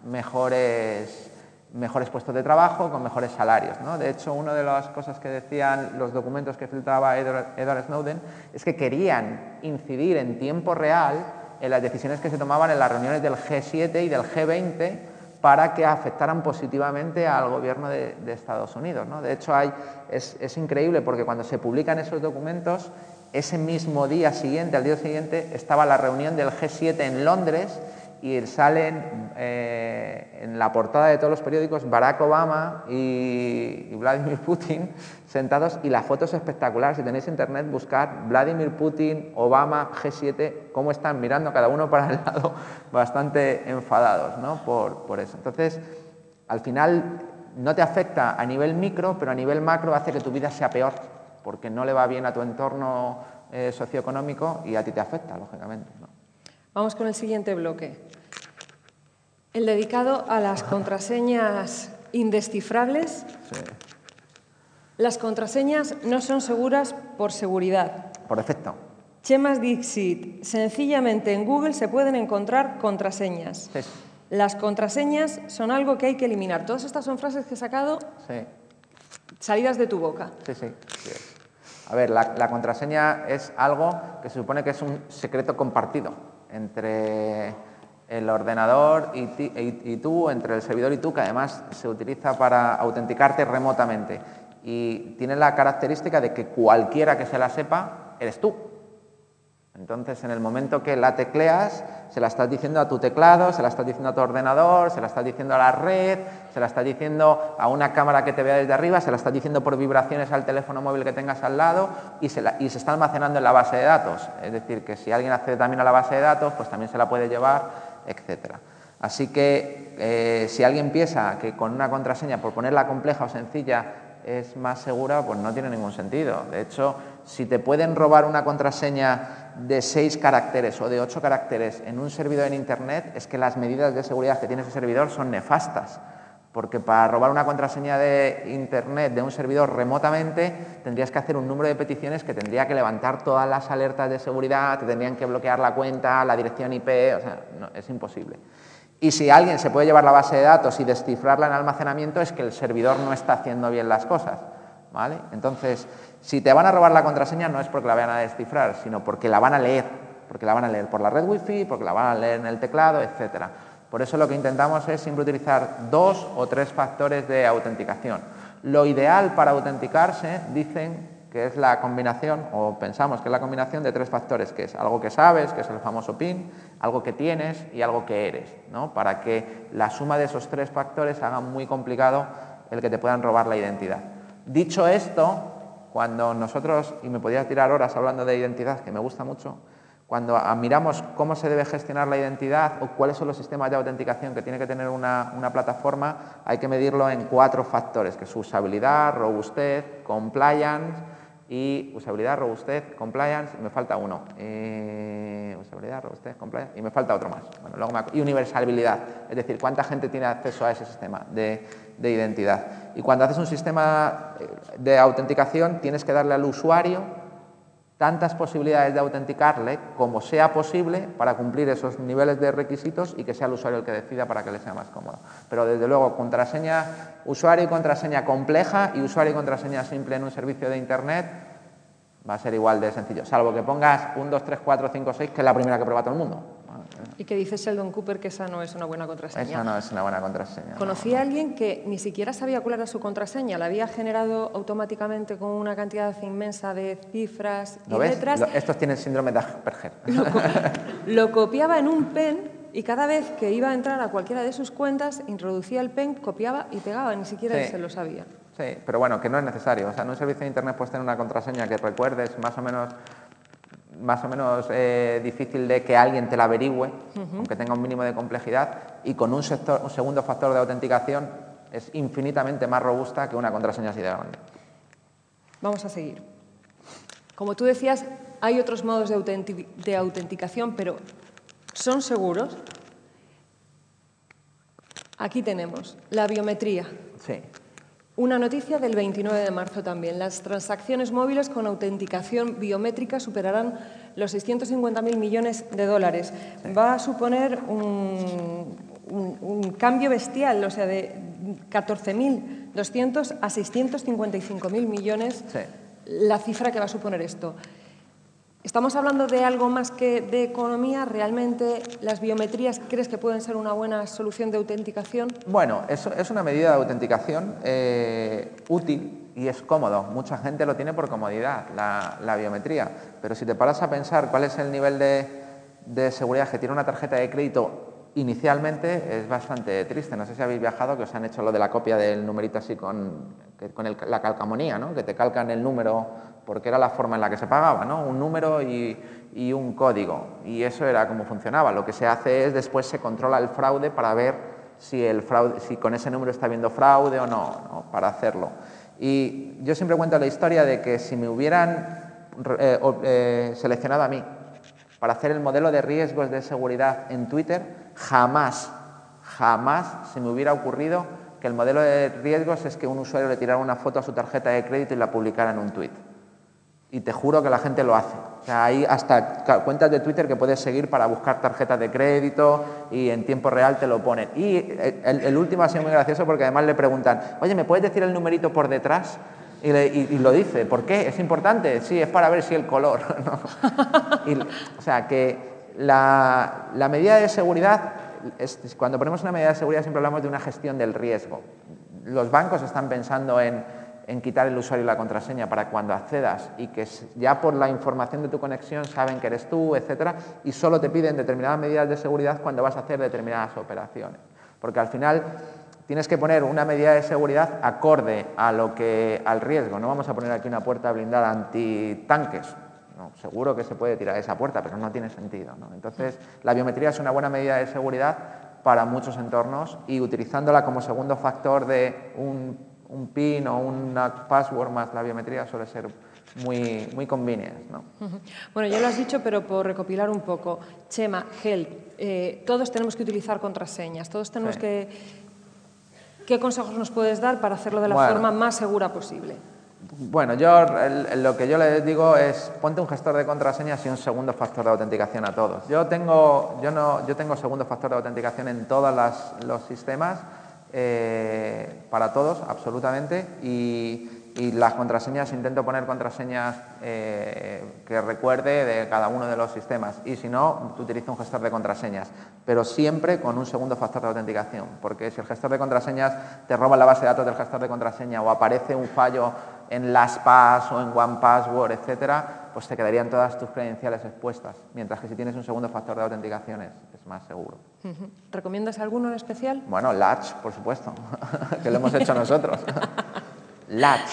mejores, mejores puestos de trabajo con mejores salarios, ¿no? De hecho, una de las cosas que decían los documentos que filtraba Edward, Edward Snowden es que querían incidir en tiempo real en las decisiones que se tomaban en las reuniones del G siete y del G veinte para que afectaran positivamente al gobierno de, de Estados Unidos, ¿no? De hecho, hay, es, es increíble porque cuando se publican esos documentos, ese mismo día siguiente, al día siguiente, estaba la reunión del G siete en Londres, y salen eh, en la portada de todos los periódicos Barack Obama y, y Vladimir Putin sentados, y la foto es espectacular. Si tenéis internet, buscad Vladimir Putin, Obama, G siete, cómo están mirando cada uno para el lado, bastante enfadados, ¿no? por, por eso. Entonces, al final no te afecta a nivel micro, pero a nivel macro hace que tu vida sea peor, porque no le va bien a tu entorno eh, socioeconómico y a ti te afecta, lógicamente, ¿no? Vamos con el siguiente bloque. El dedicado a las contraseñas indescifrables. Sí. Las contraseñas no son seguras por seguridad. Por defecto. Chemas Dixit. Sencillamente en Google se pueden encontrar contraseñas. Sí. Las contraseñas son algo que hay que eliminar. Todas estas son frases que he sacado sí. salidas de tu boca. Sí, sí, sí es. A ver, la, la contraseña es algo que se supone que es un secreto compartido entre el ordenador y, ti, y, y tú, entre el servidor y tú, que además se utiliza para autenticarte remotamente. Y tiene la característica de que cualquiera que se la sepa, eres tú. Entonces, en el momento que la tecleas, se la estás diciendo a tu teclado, se la estás diciendo a tu ordenador, se la estás diciendo a la red, se la estás diciendo a una cámara que te vea desde arriba, se la estás diciendo por vibraciones al teléfono móvil que tengas al lado y se, la, y se está almacenando en la base de datos. Es decir, que si alguien accede también a la base de datos, pues también se la puede llevar, etcétera. Así que eh, si alguien piensa que con una contraseña, por ponerla compleja o sencilla, es más segura, pues no tiene ningún sentido. De hecho, si te pueden robar una contraseña de seis caracteres o de ocho caracteres en un servidor en Internet, es que las medidas de seguridad que tiene ese servidor son nefastas. Porque para robar una contraseña de Internet de un servidor remotamente tendrías que hacer un número de peticiones que tendría que levantar todas las alertas de seguridad, te tendrían que bloquear la cuenta, la dirección I P, o sea, no, es imposible. Y si alguien se puede llevar la base de datos y descifrarla en almacenamiento, es que el servidor no está haciendo bien las cosas, ¿vale? Entonces, si te van a robar la contraseña no es porque la vayan a descifrar, sino porque la van a leer, porque la van a leer por la red Wi-Fi, porque la van a leer en el teclado, etcétera. Por eso lo que intentamos es siempre utilizar dos o tres factores de autenticación. Lo ideal para autenticarse, dicen que es la combinación, o pensamos que es la combinación de tres factores, que es algo que sabes, que es el famoso PIN, algo que tienes y algo que eres, ¿no? Para que la suma de esos tres factores haga muy complicado el que te puedan robar la identidad. Dicho esto, cuando nosotros, y me podía tirar horas hablando de identidad, que me gusta mucho, cuando miramos cómo se debe gestionar la identidad o cuáles son los sistemas de autenticación que tiene que tener una, una plataforma, hay que medirlo en cuatro factores, que es usabilidad, robustez, compliance y usabilidad, robustez, compliance, y me falta uno. Eh, usabilidad, robustez, compliance, y me falta otro más. Bueno, luego me, y universabilidad, es decir, cuánta gente tiene acceso a ese sistema de, de identidad. Y cuando haces un sistema de autenticación, tienes que darle al usuario tantas posibilidades de autenticarle como sea posible para cumplir esos niveles de requisitos y que sea el usuario el que decida para que le sea más cómodo. Pero desde luego, contraseña, usuario y contraseña compleja y usuario y contraseña simple en un servicio de Internet va a ser igual de sencillo, salvo que pongas uno, dos, tres, cuatro, cinco, seis, que es la primera que prueba todo el mundo. Y que dice Sheldon Cooper que esa no es una buena contraseña. Esa no es una buena contraseña. Conocí no, no. a alguien que ni siquiera sabía cuál era su contraseña, la había generado automáticamente con una cantidad inmensa de cifras y ¿Lo ves? letras. Lo, estos tienen síndrome de Asperger. Lo, lo copiaba en un pen y cada vez que iba a entrar a cualquiera de sus cuentas, introducía el pen, copiaba y pegaba, ni siquiera Sí. él se lo sabía. Sí, pero bueno, que no es necesario. O sea, en un servicio de Internet puedes tener una contraseña que recuerdes más o menos... más o menos eh, difícil de que alguien te la averigüe, uh-huh. aunque tenga un mínimo de complejidad, y con un, sector, un segundo factor de autenticación es infinitamente más robusta que una contraseña así de grande. Vamos a seguir. Como tú decías, hay otros modos de, autentic de autenticación, pero ¿son seguros? Aquí tenemos la biometría. Sí. Una noticia del veintinueve de marzo también. Las transacciones móviles con autenticación biométrica superarán los seiscientos cincuenta mil millones de dólares. Sí. Va a suponer un, un, un cambio bestial, o sea, de catorce mil doscientos a seiscientos cincuenta y cinco mil millones, sí. la cifra que va a suponer esto. ¿Estamos hablando de algo más que de economía? ¿Realmente las biometrías crees que pueden ser una buena solución de autenticación? Bueno, eso es una medida de autenticación eh, útil y es cómodo. Mucha gente lo tiene por comodidad, la, la biometría. Pero si te paras a pensar cuál es el nivel de, de seguridad que tiene una tarjeta de crédito inicialmente, es bastante triste. No sé si habéis viajado, que os han hecho lo de la copia del numerito así con, con el, la calcamonía, ¿no? Que te calcan el número porque era la forma en la que se pagaba, ¿no? Un número y, y un código. Y eso era como funcionaba. Lo que se hace es después se controla el fraude para ver si, el fraude, si con ese número está habiendo fraude o no, ¿no? Para hacerlo. Y yo siempre cuento la historia de que si me hubieran eh, eh, seleccionado a mí para hacer el modelo de riesgos de seguridad en Twitter, jamás, jamás se me hubiera ocurrido que el modelo de riesgos es que un usuario le tirara una foto a su tarjeta de crédito y la publicara en un tweet. Y te juro que la gente lo hace. O sea, hay hasta cuentas de Twitter que puedes seguir para buscar tarjetas de crédito y en tiempo real te lo ponen. Y el, el último ha sido muy gracioso porque además le preguntan, oye, ¿me puedes decir el numerito por detrás? Y, le, y, y lo dice, ¿por qué? ¿Es importante? Sí, es para ver si el color, ¿no? Y, o sea, que la, la medida de seguridad, es, cuando ponemos una medida de seguridad siempre hablamos de una gestión del riesgo. Los bancos están pensando en, en quitar el usuario y la contraseña para cuando accedas y que ya por la información de tu conexión saben que eres tú, etcétera, y solo te piden determinadas medidas de seguridad cuando vas a hacer determinadas operaciones. Porque al final tienes que poner una medida de seguridad acorde a lo que, al riesgo. No vamos a poner aquí una puerta blindada antitanques. No, seguro que se puede tirar esa puerta, pero no tiene sentido, ¿no? Entonces, la biometría es una buena medida de seguridad para muchos entornos y utilizándola como segundo factor de un, un PIN o una password más la biometría suele ser muy, muy convenient, ¿no? Bueno, ya lo has dicho, pero por recopilar un poco. Chema, Help, eh, todos tenemos que utilizar contraseñas, todos tenemos sí. que... ¿Qué consejos nos puedes dar para hacerlo de la bueno, forma más segura posible? Bueno, yo el, lo que yo les digo es ponte un gestor de contraseñas y un segundo factor de autenticación a todos. Yo tengo, yo no, yo tengo segundo factor de autenticación en todos las, los sistemas, eh, para todos, absolutamente, y, y las contraseñas, intento poner contraseñas eh, que recuerde de cada uno de los sistemas, y si no, utilizo un gestor de contraseñas, pero siempre con un segundo factor de autenticación, porque si el gestor de contraseñas te roba la base de datos del gestor de contraseña o aparece un fallo en LastPass o en OnePassword, etcétera, pues te quedarían todas tus credenciales expuestas, mientras que si tienes un segundo factor de autenticación es, es más seguro. Uh-huh. ¿Recomiendas alguno en especial? Bueno, Latch, por supuesto, que lo hemos hecho nosotros. Latch.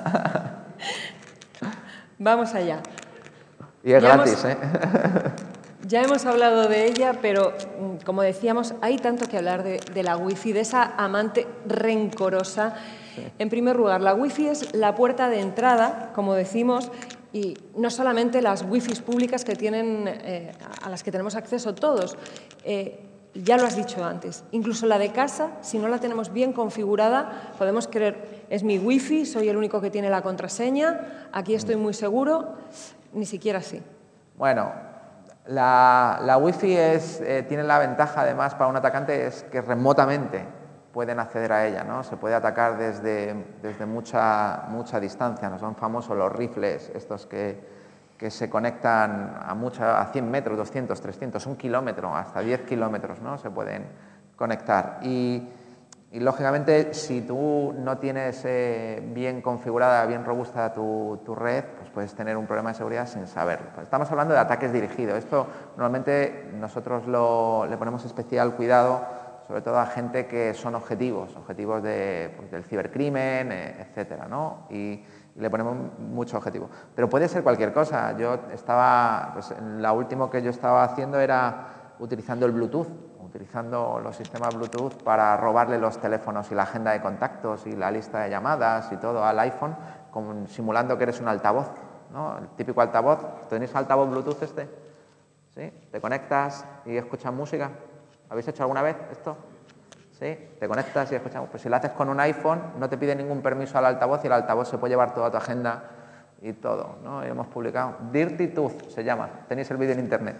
Vamos allá. Y es ya gratis, hemos, ¿eh? Ya hemos hablado de ella, pero como decíamos, hay tanto que hablar de, de la Wi-Fi, de esa amante rencorosa. Sí. En primer lugar, la Wi-Fi es la puerta de entrada, como decimos, y no solamente las Wi-Fi públicas que tienen, eh, a las que tenemos acceso todos. Eh, ya lo has dicho antes, incluso la de casa, si no la tenemos bien configurada, podemos creer, es mi Wi-Fi, soy el único que tiene la contraseña, aquí estoy muy seguro, ni siquiera así. Bueno, la, la Wi-Fi es, eh, tiene la ventaja, además, para un atacante, es que remotamente pueden acceder a ella, ¿no? Se puede atacar desde, desde mucha, mucha distancia, ¿no? Son famosos los rifles, estos que, que se conectan a, mucha, a cien metros, doscientos, trescientos, un kilómetro, hasta diez kilómetros, ¿no? Se pueden conectar. Y, y lógicamente, si tú no tienes eh, bien configurada, bien robusta tu, tu red, pues puedes tener un problema de seguridad sin saberlo. Estamos hablando de ataques dirigidos. Esto normalmente nosotros lo, le ponemos especial cuidado, sobre todo a gente que son objetivos, objetivos de, pues, del cibercrimen, eh, etcétera, ¿no? Y, y le ponemos mucho objetivo. Pero puede ser cualquier cosa. Yo estaba, pues, la última que yo estaba haciendo era utilizando el Bluetooth, utilizando los sistemas Bluetooth para robarle los teléfonos y la agenda de contactos y la lista de llamadas y todo al iPhone, como simulando que eres un altavoz, ¿no? El típico altavoz. ¿Tenéis altavoz Bluetooth este? ¿Sí? Te conectas y escuchas música. ¿Habéis hecho alguna vez esto? ¿Sí? Te conectas y escuchas. Pues si lo haces con un iPhone, no te pide ningún permiso al altavoz y el altavoz se puede llevar toda tu agenda y todo, ¿no? Y hemos publicado. Dirty Tooth se llama. Tenéis el vídeo en internet.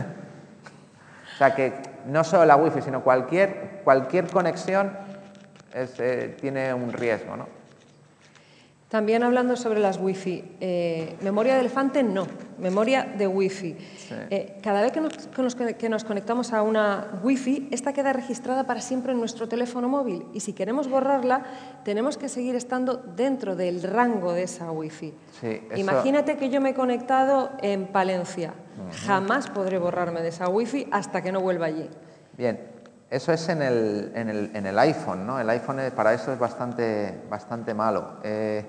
O sea que no solo la Wi-Fi, sino cualquier, cualquier conexión es, eh, tiene un riesgo, ¿no? También hablando sobre las Wi-Fi, eh, memoria de elefante no, memoria de Wi-Fi. Sí. Eh, cada vez que nos, que, nos, que nos conectamos a una Wi-Fi, esta queda registrada para siempre en nuestro teléfono móvil y si queremos borrarla, tenemos que seguir estando dentro del rango de esa Wi-Fi. Sí, eso... Imagínate que yo me he conectado en Palencia, uh-huh. Jamás podré borrarme de esa Wi-Fi hasta que no vuelva allí. Bien, eso es en el, en el, en el iPhone, ¿no? El iPhone es, para eso es bastante, bastante malo. Eh,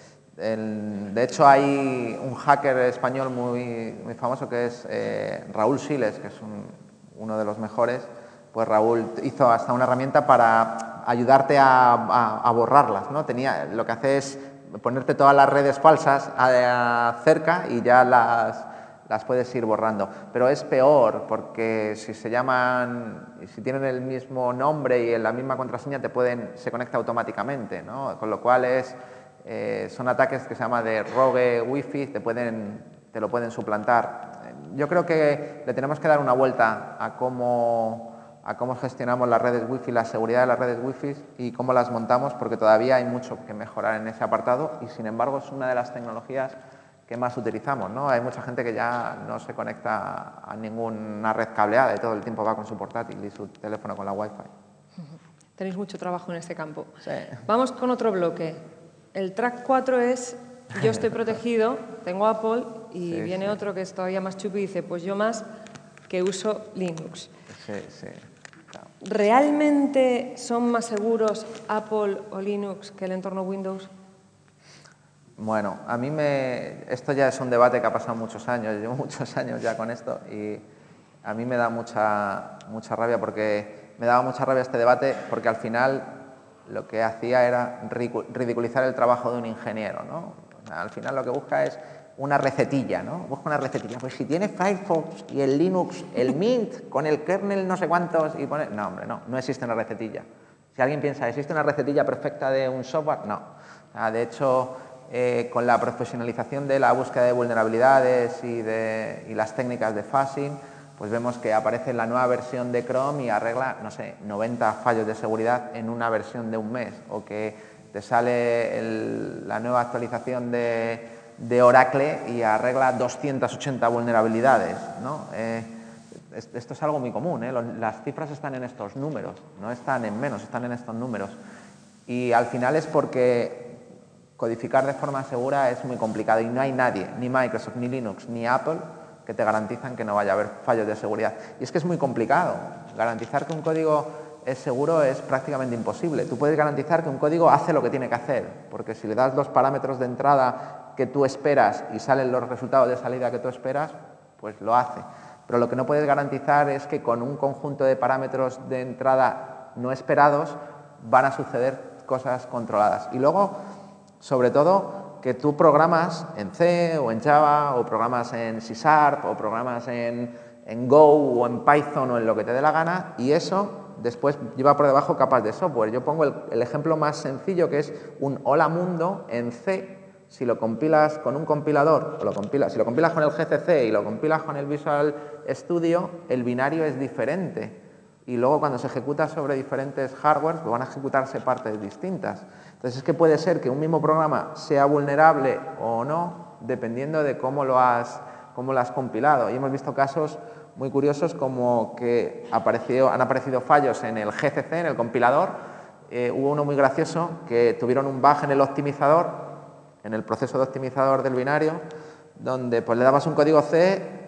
El, de hecho, hay un hacker español muy, muy famoso que es eh, Raúl Siles, que es un, uno de los mejores. Pues Raúl hizo hasta una herramienta para ayudarte a, a, a borrarlas, ¿no? Tenía, lo que hace es ponerte todas las redes falsas a, a cerca y ya las, las puedes ir borrando. Pero es peor porque si se llaman, si tienen el mismo nombre y la misma contraseña, te pueden, se conecta automáticamente, ¿no? Con lo cual es... Eh, son ataques que se llama de rogue Wi-Fi, te pueden te lo pueden suplantar. Yo creo que le tenemos que dar una vuelta a cómo, a cómo gestionamos las redes Wi-Fi, la seguridad de las redes Wi-Fi y cómo las montamos, porque todavía hay mucho que mejorar en ese apartado y, sin embargo, es una de las tecnologías que más utilizamos, ¿no? Hay mucha gente que ya no se conecta a ninguna red cableada y todo el tiempo va con su portátil y su teléfono con la Wi-Fi. Tenéis mucho trabajo en este campo. Sí. Vamos con otro bloque. El track cuatro es yo estoy protegido, tengo Apple y Sí, viene sí. otro que es todavía más chupi y dice, pues yo más que uso Linux. Sí, sí. Claro. ¿Realmente son más seguros Apple o Linux que el entorno Windows? Bueno, a mí me... Esto ya es un debate que ha pasado muchos años, llevo muchos años ya con esto y a mí me da mucha, mucha rabia porque me daba mucha rabia este debate porque al final lo que hacía era ridiculizar el trabajo de un ingeniero, ¿no? O sea, al final lo que busca es una recetilla, ¿no? Busca una recetilla. Pues si tiene Firefox y el Linux, el Mint, con el kernel no sé cuántos y pone... No, hombre, no, no existe una recetilla. Si alguien piensa, ¿existe una recetilla perfecta de un software? No. O sea, de hecho... Eh, con la profesionalización de la búsqueda de vulnerabilidades y, de, y las técnicas de phashing, pues vemos que aparece la nueva versión de Chrome y arregla, no sé, noventa fallos de seguridad en una versión de un mes, o que te sale el, la nueva actualización de, de Oracle y arregla doscientas ochenta vulnerabilidades, ¿no? Eh, esto es algo muy común, ¿eh? Las cifras están en estos números, no están en menos, están en estos números. Y al final es porque codificar de forma segura es muy complicado y no hay nadie, ni Microsoft, ni Linux, ni Apple, que te garantizan que no vaya a haber fallos de seguridad. Y es que es muy complicado. Garantizar que un código es seguro es prácticamente imposible. Tú puedes garantizar que un código hace lo que tiene que hacer, porque si le das los parámetros de entrada que tú esperas y salen los resultados de salida que tú esperas, pues lo hace. Pero lo que no puedes garantizar es que con un conjunto de parámetros de entrada no esperados van a suceder cosas controladas. Y luego, sobre todo, que tú programas en C o en Java o programas en C Sharp o programas en, en Go o en Python o en lo que te dé la gana y eso después lleva por debajo capas de software. Yo pongo el, el ejemplo más sencillo que es un Hola Mundo en C. Si lo compilas con un compilador, o lo compilas, si lo compilas con el G C C y lo compilas con el Visual Studio, el binario es diferente. Y luego cuando se ejecuta sobre diferentes hardwares, pues van a ejecutarse partes distintas. Entonces es que puede ser que un mismo programa sea vulnerable o no, dependiendo de cómo lo has, cómo lo has compilado. Y hemos visto casos muy curiosos como que apareció, han aparecido fallos en el G C C, en el compilador. Eh, hubo uno muy gracioso que tuvieron un bug en el optimizador, en el proceso de optimizador del binario, donde pues le dabas un código C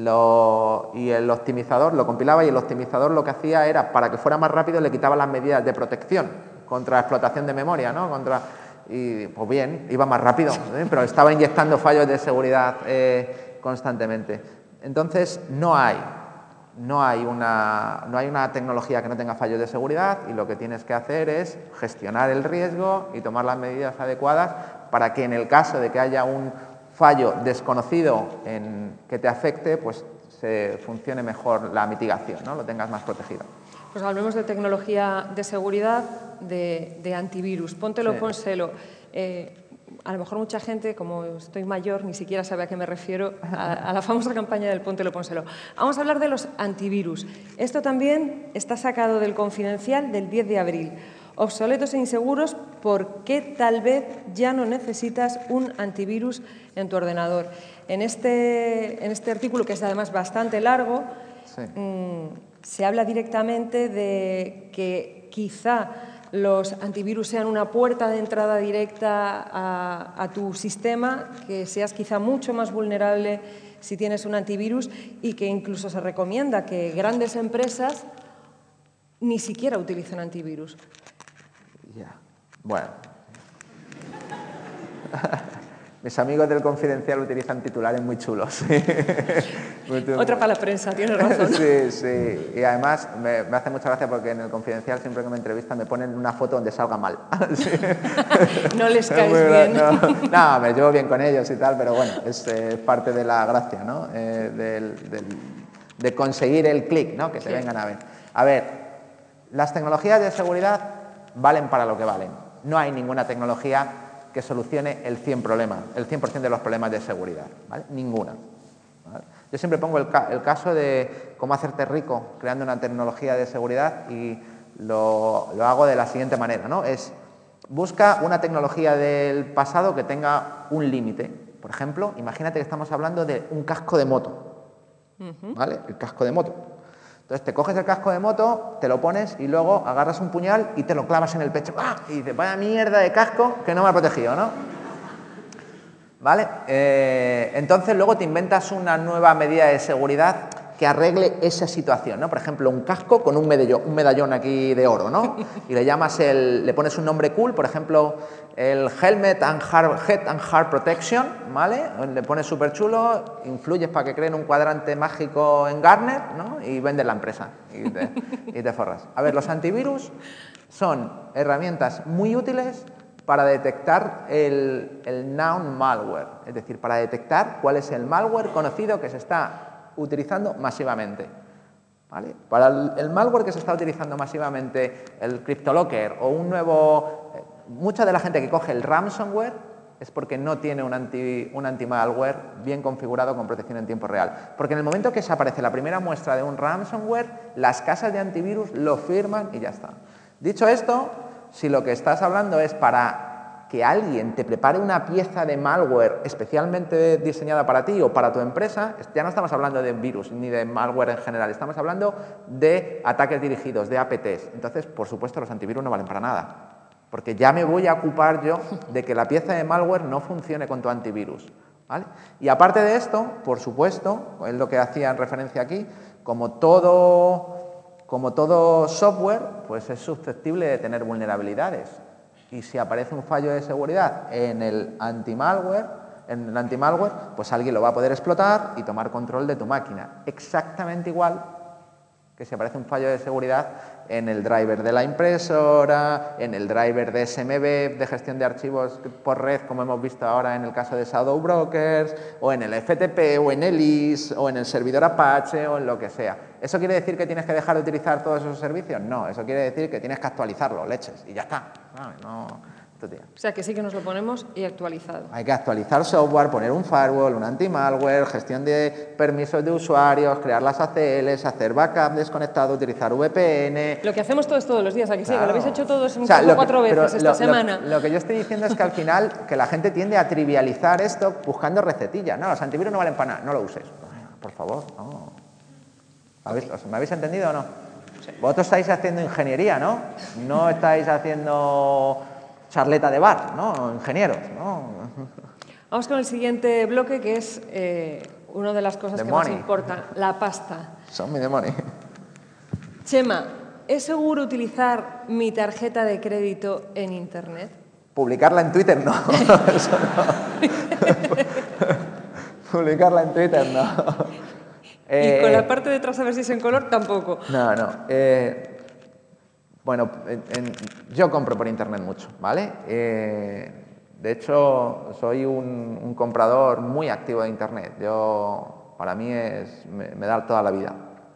lo, y el optimizador lo compilaba y el optimizador lo que hacía era, para que fuera más rápido, le quitaba las medidas de protección contra explotación de memoria, ¿no? Contra, y pues bien, iba más rápido, ¿eh? Pero estaba inyectando fallos de seguridad eh, constantemente. Entonces, no hay, no hay, una, no hay una tecnología que no tenga fallos de seguridad y lo que tienes que hacer es gestionar el riesgo y tomar las medidas adecuadas para que en el caso de que haya un fallo desconocido en, que te afecte, pues se funcione mejor la mitigación, ¿no? Lo tengas más protegido. Pues hablemos de tecnología de seguridad, de, de antivirus. Póntelo, Sí. pónselo. Eh, a lo mejor mucha gente, como estoy mayor, ni siquiera sabe a qué me refiero, a, a la famosa campaña del póntelo, pónselo. Vamos a hablar de los antivirus. Esto también está sacado del Confidencial del diez de abril. Obsoletos e inseguros, ¿por qué tal vez ya no necesitas un antivirus en tu ordenador? En este, en este artículo, que es además bastante largo, Sí. mmm, se habla directamente de que quizá los antivirus sean una puerta de entrada directa a, a tu sistema, que seas quizá mucho más vulnerable si tienes un antivirus y que incluso se recomienda que grandes empresas ni siquiera utilicen antivirus. Ya. Bueno. Mis amigos del Confidencial utilizan titulares muy chulos. Otra para la prensa, tienes razón. Sí, sí. Y además me, me hace mucha gracia porque en el Confidencial siempre que me entrevistan me ponen una foto donde salga mal. Sí. No les caes Muy bien. No, no, me llevo bien con ellos y tal, pero bueno, es eh, parte de la gracia, ¿no? Eh, del, del, de conseguir el clic, ¿no? Que te Sí. vengan a ver. A ver, las tecnologías de seguridad valen para lo que valen. No hay ninguna tecnología que solucione el cien por ciento de los problemas de seguridad, ¿vale? Ninguna. ¿Vale? Yo siempre pongo el, ca el caso de cómo hacerte rico creando una tecnología de seguridad y lo, lo hago de la siguiente manera, ¿no? Es, busca una tecnología del pasado que tenga un límite. Por ejemplo, imagínate que estamos hablando de un casco de moto, ¿vale? El casco de moto. Entonces te coges el casco de moto, te lo pones y luego agarras un puñal y te lo clavas en el pecho. ¡Ah! Y dices, vaya mierda de casco que no me ha protegido, ¿no? ¿Vale? Eh, entonces luego te inventas una nueva medida de seguridad que arregle esa situación, ¿no? Por ejemplo, un casco con un medallón, un medallón aquí de oro, ¿no? Y le llamas el, le pones un nombre cool, por ejemplo, el Helmet and Heart, Head and Heart Protection, ¿vale? Le pones súper chulo, influyes para que creen un cuadrante mágico en Gartner, ¿no? Y vendes la empresa y te, y te forras. A ver, los antivirus son herramientas muy útiles para detectar el, el known malware, es decir, para detectar cuál es el malware conocido que se está utilizando masivamente. ¿Vale? Para el, el malware que se está utilizando masivamente, el CryptoLocker o un nuevo... Eh, mucha de la gente que coge el ransomware es porque no tiene un anti, un anti-malware bien configurado con protección en tiempo real. Porque en el momento que se aparece la primera muestra de un ransomware, las casas de antivirus lo firman y ya está. Dicho esto, si lo que estás hablando es para que alguien te prepare una pieza de malware especialmente diseñada para ti o para tu empresa, ya no estamos hablando de virus ni de malware en general, estamos hablando de ataques dirigidos, de A P Ts. Entonces, por supuesto, los antivirus no valen para nada, porque ya me voy a ocupar yo de que la pieza de malware no funcione con tu antivirus, ¿vale? Y aparte de esto, por supuesto, es lo que hacía en referencia aquí, como todo... Como todo software, pues es susceptible de tener vulnerabilidades. Y si aparece un fallo de seguridad en el anti-malware, en el anti-malware, pues alguien lo va a poder explotar y tomar control de tu máquina. Exactamente igual que si aparece un fallo de seguridad en el driver de la impresora, en el driver de S M B, de gestión de archivos por red, como hemos visto ahora en el caso de Shadow Brokers, o en el F T P, o en el I S, o en el servidor Apache, o en lo que sea. ¿Eso quiere decir que tienes que dejar de utilizar todos esos servicios? No, eso quiere decir que tienes que actualizarlo, leches, y ya está. No, no, o sea, que sí que nos lo ponemos y actualizado. Hay que actualizar software, poner un firewall, un anti-malware, gestión de permisos de usuarios, crear las A C Ls, hacer backup desconectado, utilizar V P N... Lo que hacemos todos todos los días, ¿a que sí? Claro. Que lo habéis hecho todos en o sea, cuatro que, veces esta lo, semana. Lo, lo que yo estoy diciendo es que al final que la gente tiende a trivializar esto buscando recetillas. No, los antivirus no valen para nada, no lo uses. Por favor, no. ¿Me habéis entendido o no? Sí. Vosotros estáis haciendo ingeniería, ¿no? No estáis haciendo charleta de bar, ¿no? Ingenieros, ¿no? Vamos con el siguiente bloque, que es eh, una de las cosas the que money. más importa, la pasta. Son mi demonio. Chema, ¿es seguro utilizar mi tarjeta de crédito en Internet? Publicarla en Twitter, no. Eso no. Publicarla en Twitter, no. Eh, y con la parte de detrás a ver si es en color, tampoco. No, no. Eh, bueno, en, en, yo compro por Internet mucho, ¿vale? Eh, de hecho, soy un, un comprador muy activo de Internet. Yo, para mí, es, me, me da toda la vida.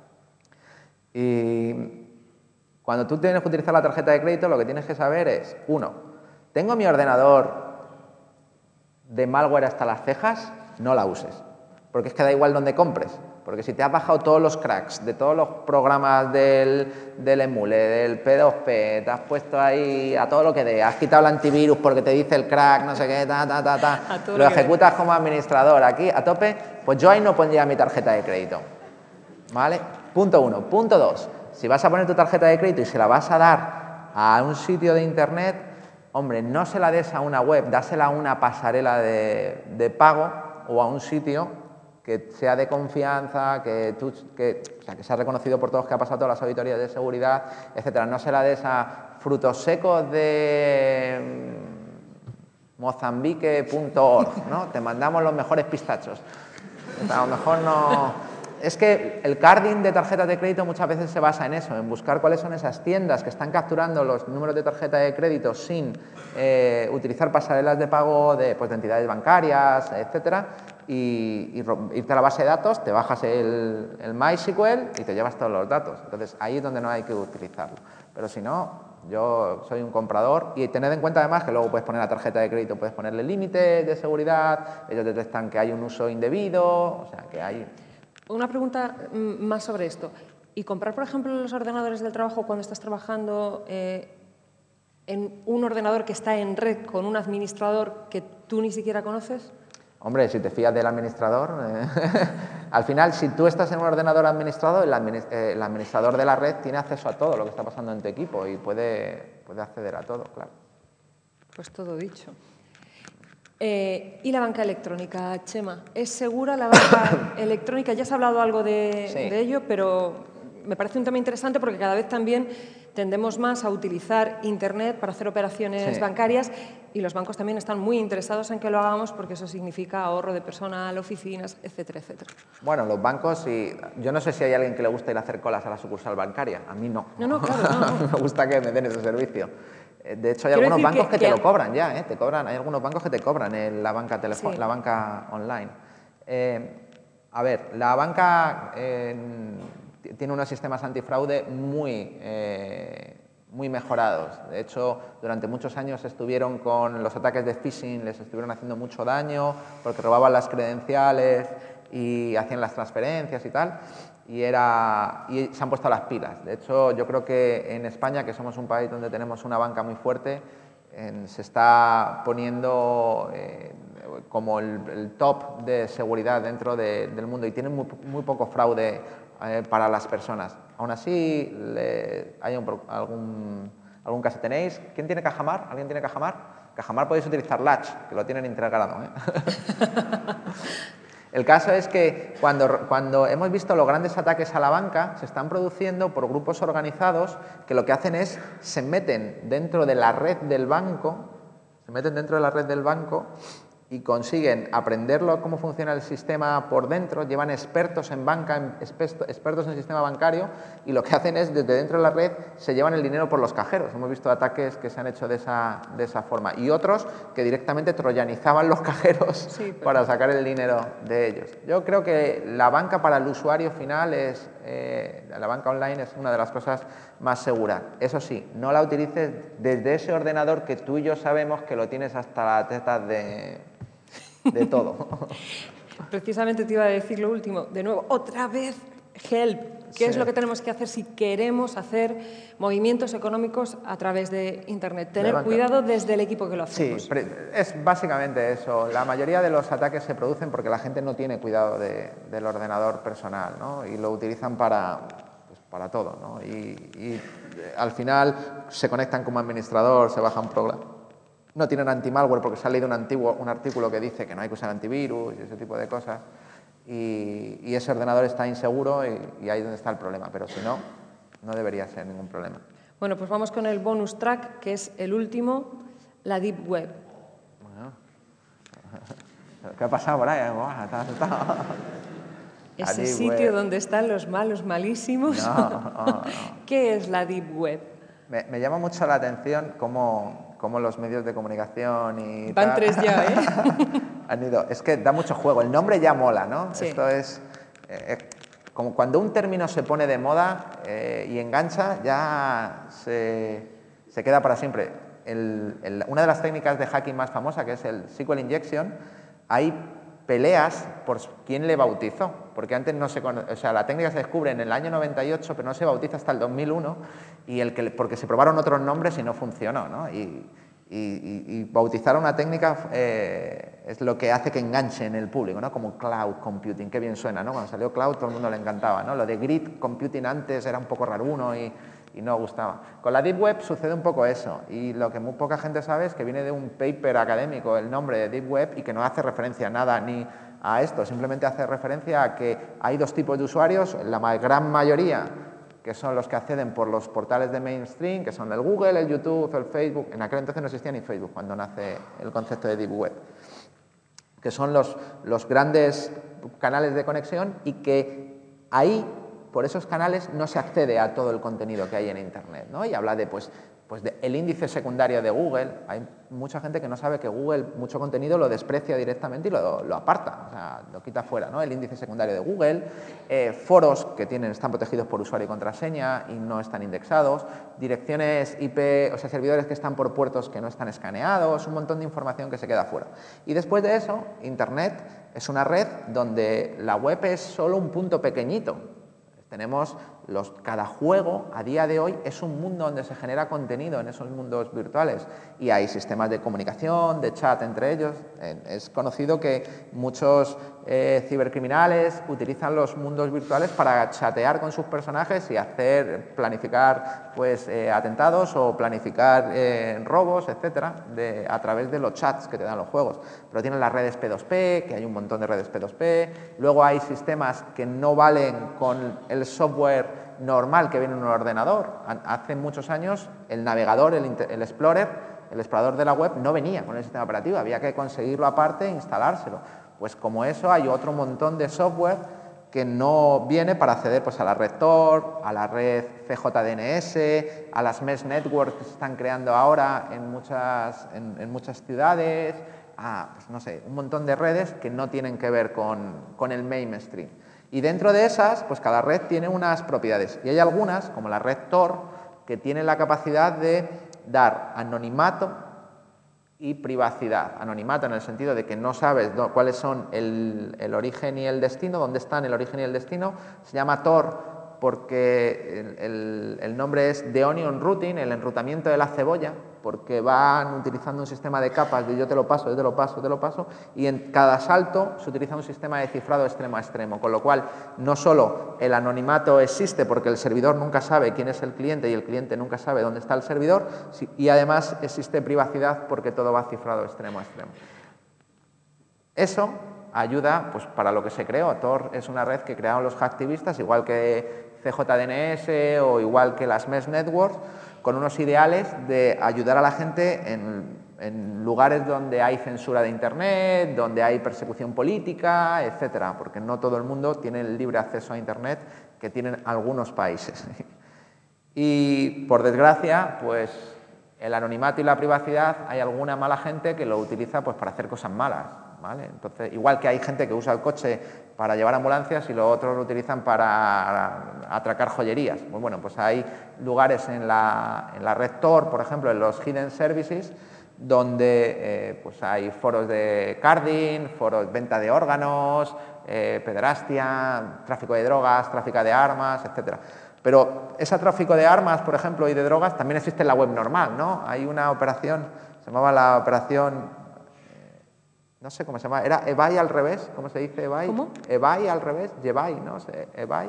Y cuando tú tienes que utilizar la tarjeta de crédito, lo que tienes que saber es, uno, ¿tengo mi ordenador de malware hasta las cejas? No la uses, porque es que da igual donde compres. Porque si te has bajado todos los cracks de todos los programas del, del Emule, del P dos P, te has puesto ahí a todo lo que dé, has quitado el antivirus porque te dice el crack, no sé qué, ta, ta, ta, ta, lo, lo ejecutas como administrador aquí a tope, pues yo ahí no pondría mi tarjeta de crédito. ¿Vale? Punto uno. Punto dos. Si vas a poner tu tarjeta de crédito y se la vas a dar a un sitio de Internet, hombre, no se la des a una web, dásela a una pasarela de, de pago o a un sitio que sea de confianza, que, tú, que, o sea, que sea reconocido por todos, que ha pasado todas las auditorías de seguridad, etcétera. No se la des a frutos secos de mozambique punto org, ¿no? Te mandamos los mejores pistachos. A lo mejor no... Es que el carding de tarjetas de crédito muchas veces se basa en eso, en buscar cuáles son esas tiendas que están capturando los números de tarjeta de crédito sin eh, utilizar pasarelas de pago de, pues, de entidades bancarias, etcétera, y, y irte a la base de datos, te bajas el, el MySQL y te llevas todos los datos. Entonces, ahí es donde no hay que utilizarlo. Pero si no, Yo soy un comprador y tened en cuenta además que luego puedes poner la tarjeta de crédito, puedes ponerle límites de seguridad, ellos detectan que hay un uso indebido, o sea, que hay... Una pregunta más sobre esto. ¿Y comprar, por ejemplo, los ordenadores del trabajo cuando estás trabajando eh, en un ordenador que está en red con un administrador que tú ni siquiera conoces? Hombre, si te fías del administrador, eh, al final, si tú estás en un ordenador administrado, el, administ eh, el administrador de la red tiene acceso a todo lo que está pasando en tu equipo y puede, puede acceder a todo, claro. Pues todo dicho. Eh, ¿Y la banca electrónica, Chema? ¿Es segura la banca electrónica? Ya has hablado algo de, sí. de ello, pero me parece un tema interesante porque cada vez también tendemos más a utilizar Internet para hacer operaciones sí. bancarias y los bancos también están muy interesados en que lo hagamos porque eso significa ahorro de personal, oficinas, etcétera, etcétera. Bueno, los bancos, y yo no sé si hay alguien que le gusta ir a hacer colas a la sucursal bancaria. A mí no. No, no, claro, no, no. Me gusta que me den ese servicio. De hecho, hay Quiero algunos bancos que, que, que te lo cobran ya, ¿eh? Te cobran, hay algunos bancos que te cobran en la banca, sí. la banca online. Eh, a ver, la banca eh, tiene unos sistemas antifraude muy, eh, muy mejorados. De hecho, durante muchos años estuvieron con los ataques de phishing, les estuvieron haciendo mucho daño porque robaban las credenciales y hacían las transferencias y tal. Y, era, y se han puesto las pilas. De hecho, yo creo que en España, que somos un país donde tenemos una banca muy fuerte, eh, se está poniendo eh, como el, el top de seguridad dentro de, del mundo y tienen muy, muy poco fraude eh, para las personas. Aún así, le, hay un, algún, algún caso. ¿Tenéis? ¿Quién tiene Cajamar? ¿Alguien tiene Cajamar? Cajamar podéis utilizar Latch, que lo tienen integrado, ¿eh? El caso es que cuando, cuando hemos visto los grandes ataques a la banca, se están produciendo por grupos organizados que lo que hacen es, se meten dentro de la red del banco, se meten dentro de la red del banco y consiguen aprenderlo cómo funciona el sistema por dentro, llevan expertos en banca, expertos en el sistema bancario y lo que hacen es, desde dentro de la red, se llevan el dinero por los cajeros. Hemos visto ataques que se han hecho de esa, de esa forma y otros que directamente troyanizaban los cajeros sí, pero... para sacar el dinero de ellos. Yo creo que la banca para el usuario final es, eh, la banca online es una de las cosas más seguras. Eso sí, no la utilices desde ese ordenador que tú y yo sabemos que lo tienes hasta las tetas de... de todo. Precisamente te iba a decir lo último. De nuevo, otra vez, help. ¿Qué sí. es lo que tenemos que hacer si queremos hacer movimientos económicos a través de Internet? Tener de cuidado desde el equipo que lo hacemos. Sí, es básicamente eso. La mayoría de los ataques se producen porque la gente no tiene cuidado de, del ordenador personal, ¿no? Y lo utilizan para, pues, para todo, ¿no? Y, y al final se conectan como administrador, se bajan programas. No tienen anti-malware porque se ha leído un, antiguo, un artículo que dice que no hay que usar antivirus y ese tipo de cosas. Y, y ese ordenador está inseguro y, y ahí es donde está el problema. Pero si no, no debería ser ningún problema. Bueno, pues vamos con el bonus track, que es el último, la Deep Web. Bueno, ¿qué ha pasado por ahí? ¿Estás asustado? Ese sitio web. donde están los malos malísimos. No, no, no. ¿Qué es la Deep Web? Me, me llama mucho la atención cómo... como los medios de comunicación y Van tal. tres ya, ¿eh? Han ido. Es que da mucho juego. El nombre ya mola, ¿no? Sí. Esto es... Eh, como cuando un término se pone de moda eh, y engancha, ya se, se queda para siempre. El, el, una de las técnicas de hacking más famosa, que es el S Q L Injection, hay peleas por quién le bautizó, porque antes no se conoce, o sea, la técnica se descubre en el año noventa y ocho, pero no se bautiza hasta el dos mil uno, y el que, porque se probaron otros nombres y no funcionó, ¿no? Y, y, y, y bautizar una técnica eh, es lo que hace que enganche en el público, ¿no? Como cloud computing, qué bien suena, ¿no? Cuando salió cloud todo el mundo le encantaba, ¿no? Lo de grid computing antes era un poco raruno y, y no gustaba. Con la Deep Web sucede un poco eso, y lo que muy poca gente sabe es que viene de un paper académico el nombre de Deep Web y que no hace referencia a nada ni a esto, simplemente hace referencia a que hay dos tipos de usuarios, la gran mayoría que son los que acceden por los portales de mainstream, que son el Google, el YouTube, el Facebook. En aquel entonces no existía ni Facebook cuando nace el concepto de Deep Web, que son los, los grandes canales de conexión y que ahí, por esos canales, no se accede a todo el contenido que hay en Internet, ¿no? Y habla de, pues, pues de, el índice secundario de Google. Hay mucha gente que no sabe que Google mucho contenido lo desprecia directamente y lo, lo aparta, o sea, lo quita fuera, ¿no? El índice secundario de Google, eh, foros que tienen, están protegidos por usuario y contraseña y no están indexados, direcciones I P, o sea, servidores que están por puertos que no están escaneados, un montón de información que se queda fuera. Y después de eso, Internet es una red donde la web es solo un punto pequeñito. Tenemos los, cada juego a día de hoy es un mundo donde se genera contenido en esos mundos virtuales y hay sistemas de comunicación, de chat entre ellos. Eh, es conocido que muchos eh, cibercriminales utilizan los mundos virtuales para chatear con sus personajes y hacer, planificar pues, eh, atentados o planificar eh, robos, etcétera, de, a través de los chats que te dan los juegos. Pero tienen las redes P dos P, que hay un montón de redes P dos P. Luego hay sistemas que no valen con el software normal que viene en un ordenador. Hace muchos años el navegador, el, el Explorer, el explorador de la web no venía con el sistema operativo, había que conseguirlo aparte e instalárselo. Pues como eso hay otro montón de software que no viene para acceder pues, a la red Tor, a la red C J D N S, a las Mesh Networks que se están creando ahora en muchas, en, en muchas ciudades, a, pues, no sé, un montón de redes que no tienen que ver con, con el mainstream. Y dentro de esas, pues cada red tiene unas propiedades. Y hay algunas, como la red Tor, que tienen la capacidad de dar anonimato y privacidad. Anonimato en el sentido de que no sabes cuáles son el, el origen y el destino, dónde están el origen y el destino. Se llama Tor porque el, el, el nombre es The Onion Routing, el enrutamiento de la cebolla, porque van utilizando un sistema de capas de yo te lo paso, yo te lo paso, te lo paso, y en cada salto se utiliza un sistema de cifrado extremo a extremo, con lo cual no solo el anonimato existe porque el servidor nunca sabe quién es el cliente y el cliente nunca sabe dónde está el servidor, y además existe privacidad porque todo va cifrado extremo a extremo. Eso ayuda pues, para lo que se creó. Tor es una red que crearon los hacktivistas, igual que C J D N S o igual que las Mesh Networks, con unos ideales de ayudar a la gente en, en lugares donde hay censura de Internet, donde hay persecución política, etcétera, porque no todo el mundo tiene el libre acceso a Internet que tienen algunos países. Y, por desgracia, pues el anonimato y la privacidad, hay alguna mala gente que lo utiliza pues, para hacer cosas malas. ¿Vale? Entonces, igual que hay gente que usa el coche para llevar ambulancias y los otros lo utilizan para atracar joyerías. Pues bueno, pues hay lugares en la, en la red Tor, por ejemplo, en los Hidden Services, donde eh, pues hay foros de carding, foros de venta de órganos, eh, pederastia, tráfico de drogas, tráfico de armas, etcétera. Pero ese tráfico de armas, por ejemplo, y de drogas también existe en la web normal, ¿no? Hay una operación, se llamaba la operación... No sé cómo se llama, era eBay al revés, ¿cómo se dice eBay? ¿Cómo? eBay al revés, eBay, ¿no? eBay.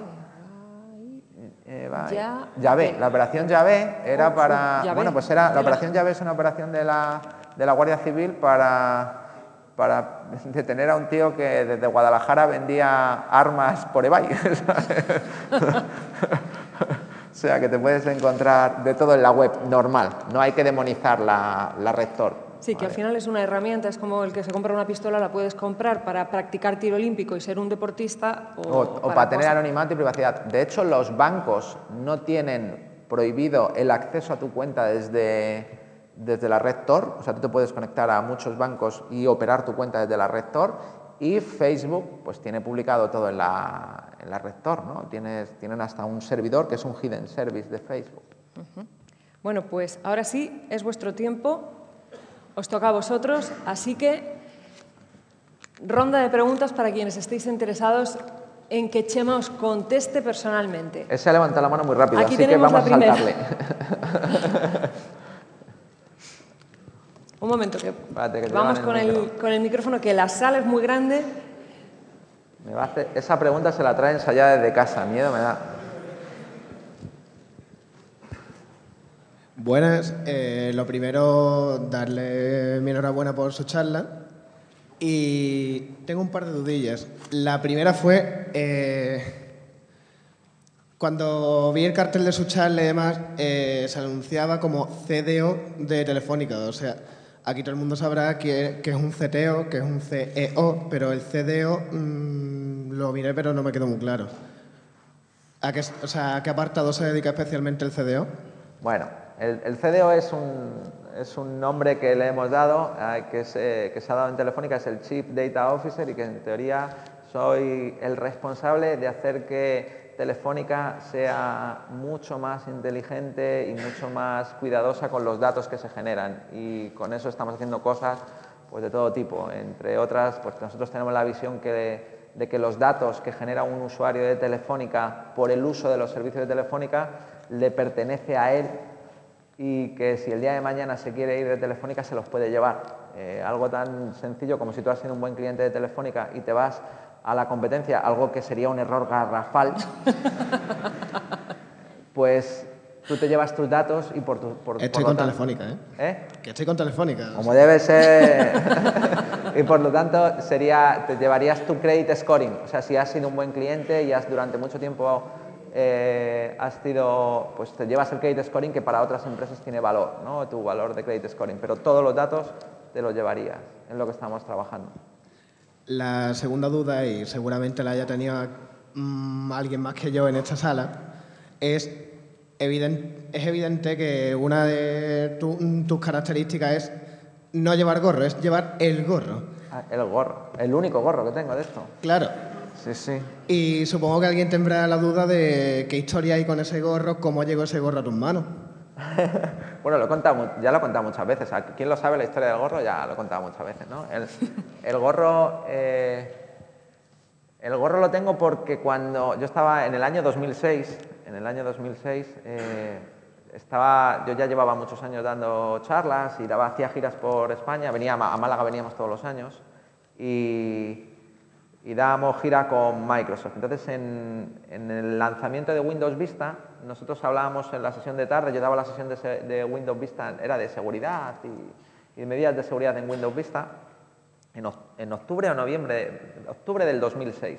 eBay. Ya, Llave, la operación Llave era oh, para... Llave. Bueno, pues era, la operación Llave es una operación de la, de la Guardia Civil para, para detener a un tío que desde Guadalajara vendía armas por eBay. O sea, que te puedes encontrar de todo en la web normal, no hay que demonizar la, la red Tor. Sí, que vale. Al final es una herramienta, es como el que se compra una pistola, la puedes comprar para practicar tiro olímpico y ser un deportista o, o, o para, para tener cosas. Anonimato y privacidad. De hecho, los bancos no tienen prohibido el acceso a tu cuenta desde, desde la red Tor, o sea, tú te puedes conectar a muchos bancos y operar tu cuenta desde la red Tor, y Facebook pues tiene publicado todo en la, en la red Tor, ¿no? Tienes, tienen hasta un servidor que es un hidden service de Facebook. Uh-huh. Bueno, pues ahora sí, es vuestro tiempo. Os toca a vosotros, así que ronda de preguntas para quienes estéis interesados en que Chema os conteste personalmente. Ese ha levantado la mano muy rápido, Aquí así que vamos a saltarle. Un momento, que, Espérate, que vamos con el, el con el micrófono, que la sala es muy grande. Me va a hacer, esa pregunta se la trae ensayada desde casa, miedo me da. Buenas, eh, lo primero, darle mi enhorabuena por su charla y tengo un par de dudillas. La primera fue, eh, cuando vi el cartel de su charla y demás, eh, se anunciaba como C D O de Telefónica, o sea, aquí todo el mundo sabrá que, que es un C T O, que es un C E O, pero el C D O mmm, lo miré pero no me quedó muy claro. ¿A qué, o sea, ¿a qué apartado se dedica especialmente el C D O? Bueno, El, el C D O es un, es un nombre que le hemos dado, eh, que, es, eh, que se ha dado en Telefónica, es el Chief Data Officer y que en teoría soy el responsable de hacer que Telefónica sea mucho más inteligente y mucho más cuidadosa con los datos que se generan. Y con eso estamos haciendo cosas pues, de todo tipo. Entre otras, pues nosotros tenemos la visión que de que los datos que genera un usuario de Telefónica por el uso de los servicios de Telefónica le pertenece a él y que si el día de mañana se quiere ir de Telefónica se los puede llevar. Eh, algo tan sencillo como si tú has sido un buen cliente de Telefónica y te vas a la competencia, algo que sería un error garrafal, pues tú te llevas tus datos y por tu... Por, estoy por con tanto, Telefónica, ¿eh? ¿Eh? Que estoy con Telefónica. Como debe ser. Y por lo tanto, sería, te llevarías tu credit scoring. O sea, si has sido un buen cliente y has durante mucho tiempo eh, has sido, pues te llevas el credit scoring que para otras empresas tiene valor, ¿no? Tu valor de credit scoring. Pero todos los datos te los llevarías, en lo que estamos trabajando. La segunda duda, y seguramente la haya tenido mmm, alguien más que yo en esta sala, es evidente, es evidente que una de tu, tus características es no llevar gorro, es llevar el gorro. Ah, el gorro, el único gorro que tengo de esto. Claro. Sí, sí. Y supongo que alguien tendrá la duda de qué historia hay con ese gorro, cómo llegó ese gorro a tus manos. Bueno, lo he contado, ya lo he contado muchas veces. ¿Quién lo sabe la historia del gorro? Ya lo he contado muchas veces, ¿no? El, el gorro... Eh, el gorro lo tengo porque cuando yo estaba en el año dos mil seis, en el año dos mil seis, eh, estaba, yo ya llevaba muchos años dando charlas y daba, hacía giras por España, venía a Málaga, veníamos todos los años y, y dábamos gira con Microsoft. Entonces, en, en el lanzamiento de Windows Vista, nosotros hablábamos en la sesión de tarde, yo daba la sesión de, de Windows Vista, era de seguridad y, y medidas de seguridad en Windows Vista, en, en octubre o noviembre, octubre del dos mil seis.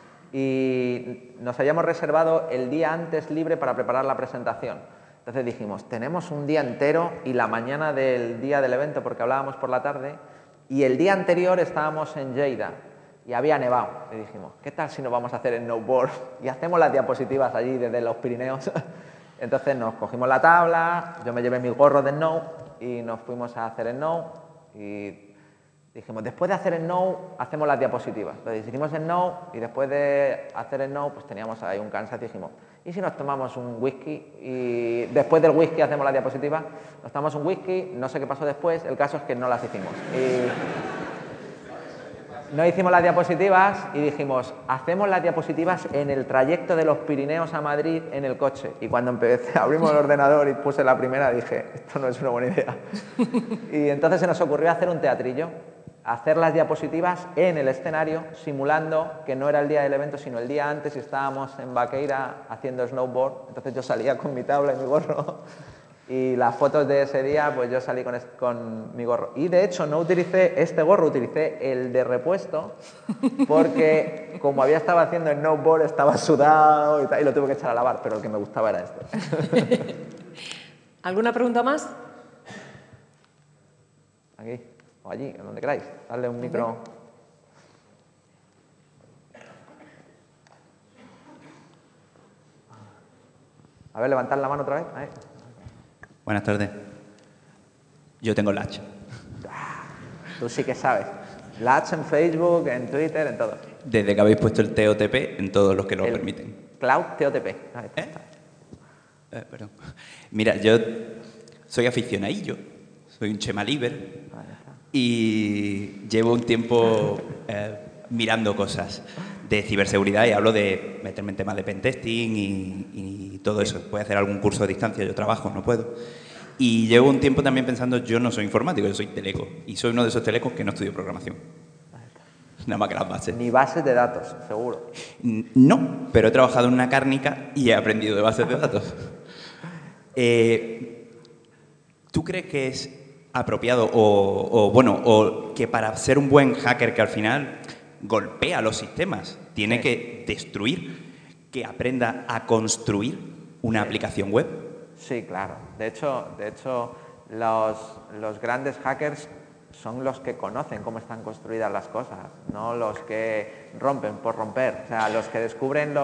Y nos habíamos reservado el día antes libre para preparar la presentación. Entonces dijimos, tenemos un día entero y la mañana del día del evento, porque hablábamos por la tarde, y el día anterior estábamos en Lleida y había nevado. Y dijimos, ¿qué tal si nos vamos a hacer snowboard? Y hacemos las diapositivas allí desde los Pirineos. Entonces nos cogimos la tabla, yo me llevé mi gorro de snow y nos fuimos a hacer snow y dijimos, después de hacer snow, hacemos las diapositivas. Entonces hicimos snow y después de hacer snow, pues teníamos ahí un cansancio y dijimos, ¿y si nos tomamos un whisky? Y después del whisky hacemos la diapositiva. Nos tomamos un whisky, no sé qué pasó después, el caso es que no las hicimos. Y no hicimos las diapositivas y dijimos, hacemos las diapositivas en el trayecto de los Pirineos a Madrid en el coche. Y cuando empecé, abrimos el ordenador y puse la primera, dije, esto no es una buena idea. Y entonces se nos ocurrió hacer un teatrillo. Hacer las diapositivas en el escenario, simulando que no era el día del evento, sino el día antes y estábamos en Baqueira haciendo snowboard. Entonces yo salía con mi tabla y mi gorro y las fotos de ese día, pues yo salí con, con mi gorro. Y de hecho no utilicé este gorro, utilicé el de repuesto porque como había estado haciendo snowboard estaba sudado y, tal, y lo tuve que echar a lavar, pero el que me gustaba era este. ¿Alguna pregunta más? Aquí. O allí, donde queráis. Darle un micro. A ver, levantad la mano otra vez. Ahí. Buenas tardes. Yo tengo Latch. Tú sí que sabes. Latch en Facebook, en Twitter, en todo. Desde que habéis puesto el T O T P en todos los que lo el permiten. Cloud T O T P. Ahí ¿Eh? Eh, perdón. Mira, yo soy aficionadillo. Soy un Chema Liber. Y llevo un tiempo eh, mirando cosas de ciberseguridad y hablo de meterme en temas de pentesting y, y todo eso. Voy a hacer algún curso a distancia, yo trabajo, no puedo. Y llevo un tiempo también pensando, yo no soy informático, yo soy teleco. Y soy uno de esos telecos que no estudio programación. Nada más que las bases. Ni bases de datos, seguro. No, pero he trabajado en una cárnica y he aprendido de bases de datos. Eh, ¿Tú crees que es apropiado o, o, bueno, o que para ser un buen hacker que al final golpea los sistemas, tiene sí. que destruir, que aprenda a construir una sí. aplicación web? Sí, claro. De hecho, de hecho los, los grandes hackers son los que conocen cómo están construidas las cosas, no los que rompen por romper. O sea, los que descubren los,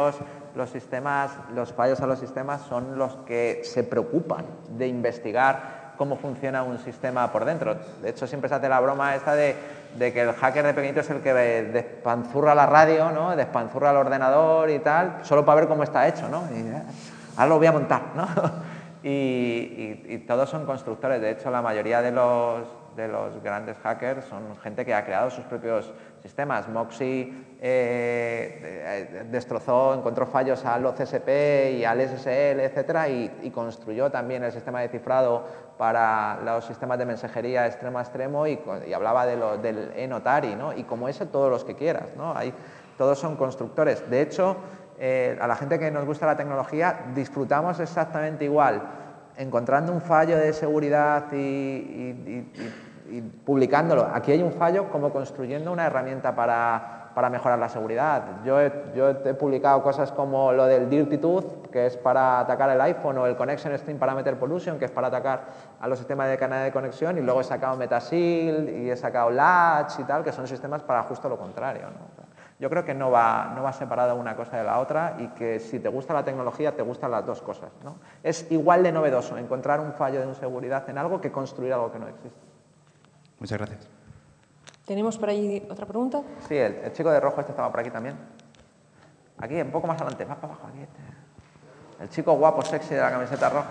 los sistemas, los fallos a los sistemas son los que se preocupan de investigar cómo funciona un sistema por dentro. De hecho, siempre se hace la broma esta de, de que el hacker de pequeñito es el que despanzurra la radio, ¿no? Despanzurra el ordenador y tal, solo para ver cómo está hecho, ¿no? Y, eh, ahora lo voy a montar, ¿no? y, y, y todos son constructores. De hecho, la mayoría de los, de los grandes hackers son gente que ha creado sus propios sistemas. Moxie eh, destrozó, encontró fallos al O C S P y al S S L, etcétera, y, y construyó también el sistema de cifrado para los sistemas de mensajería extremo a extremo y, y hablaba de lo, del e-notary, ¿no? Y como ese, todos los que quieras, ¿no? Hay, todos son constructores. De hecho, eh, a la gente que nos gusta la tecnología disfrutamos exactamente igual encontrando un fallo de seguridad y, y, y, y publicándolo. Aquí hay un fallo como construyendo una herramienta para, para mejorar la seguridad. Yo he, yo he publicado cosas como lo del Dirty Tooth, que es para atacar el iPhone, o el Connection String Parameter Pollution, que es para atacar a los sistemas de cadena de conexión, y luego he sacado Metasil y he sacado Latch y tal, que son sistemas para justo lo contrario, ¿no? Yo creo que no va, no va separada una cosa de la otra y que si te gusta la tecnología, te gustan las dos cosas, ¿no? Es igual de novedoso encontrar un fallo de seguridad en algo que construir algo que no existe. Muchas gracias. ¿Tenemos por ahí otra pregunta? Sí, el, el chico de rojo este estaba por aquí también. Aquí, un poco más adelante, más para abajo. Aquí este. El chico guapo, sexy de la camiseta roja.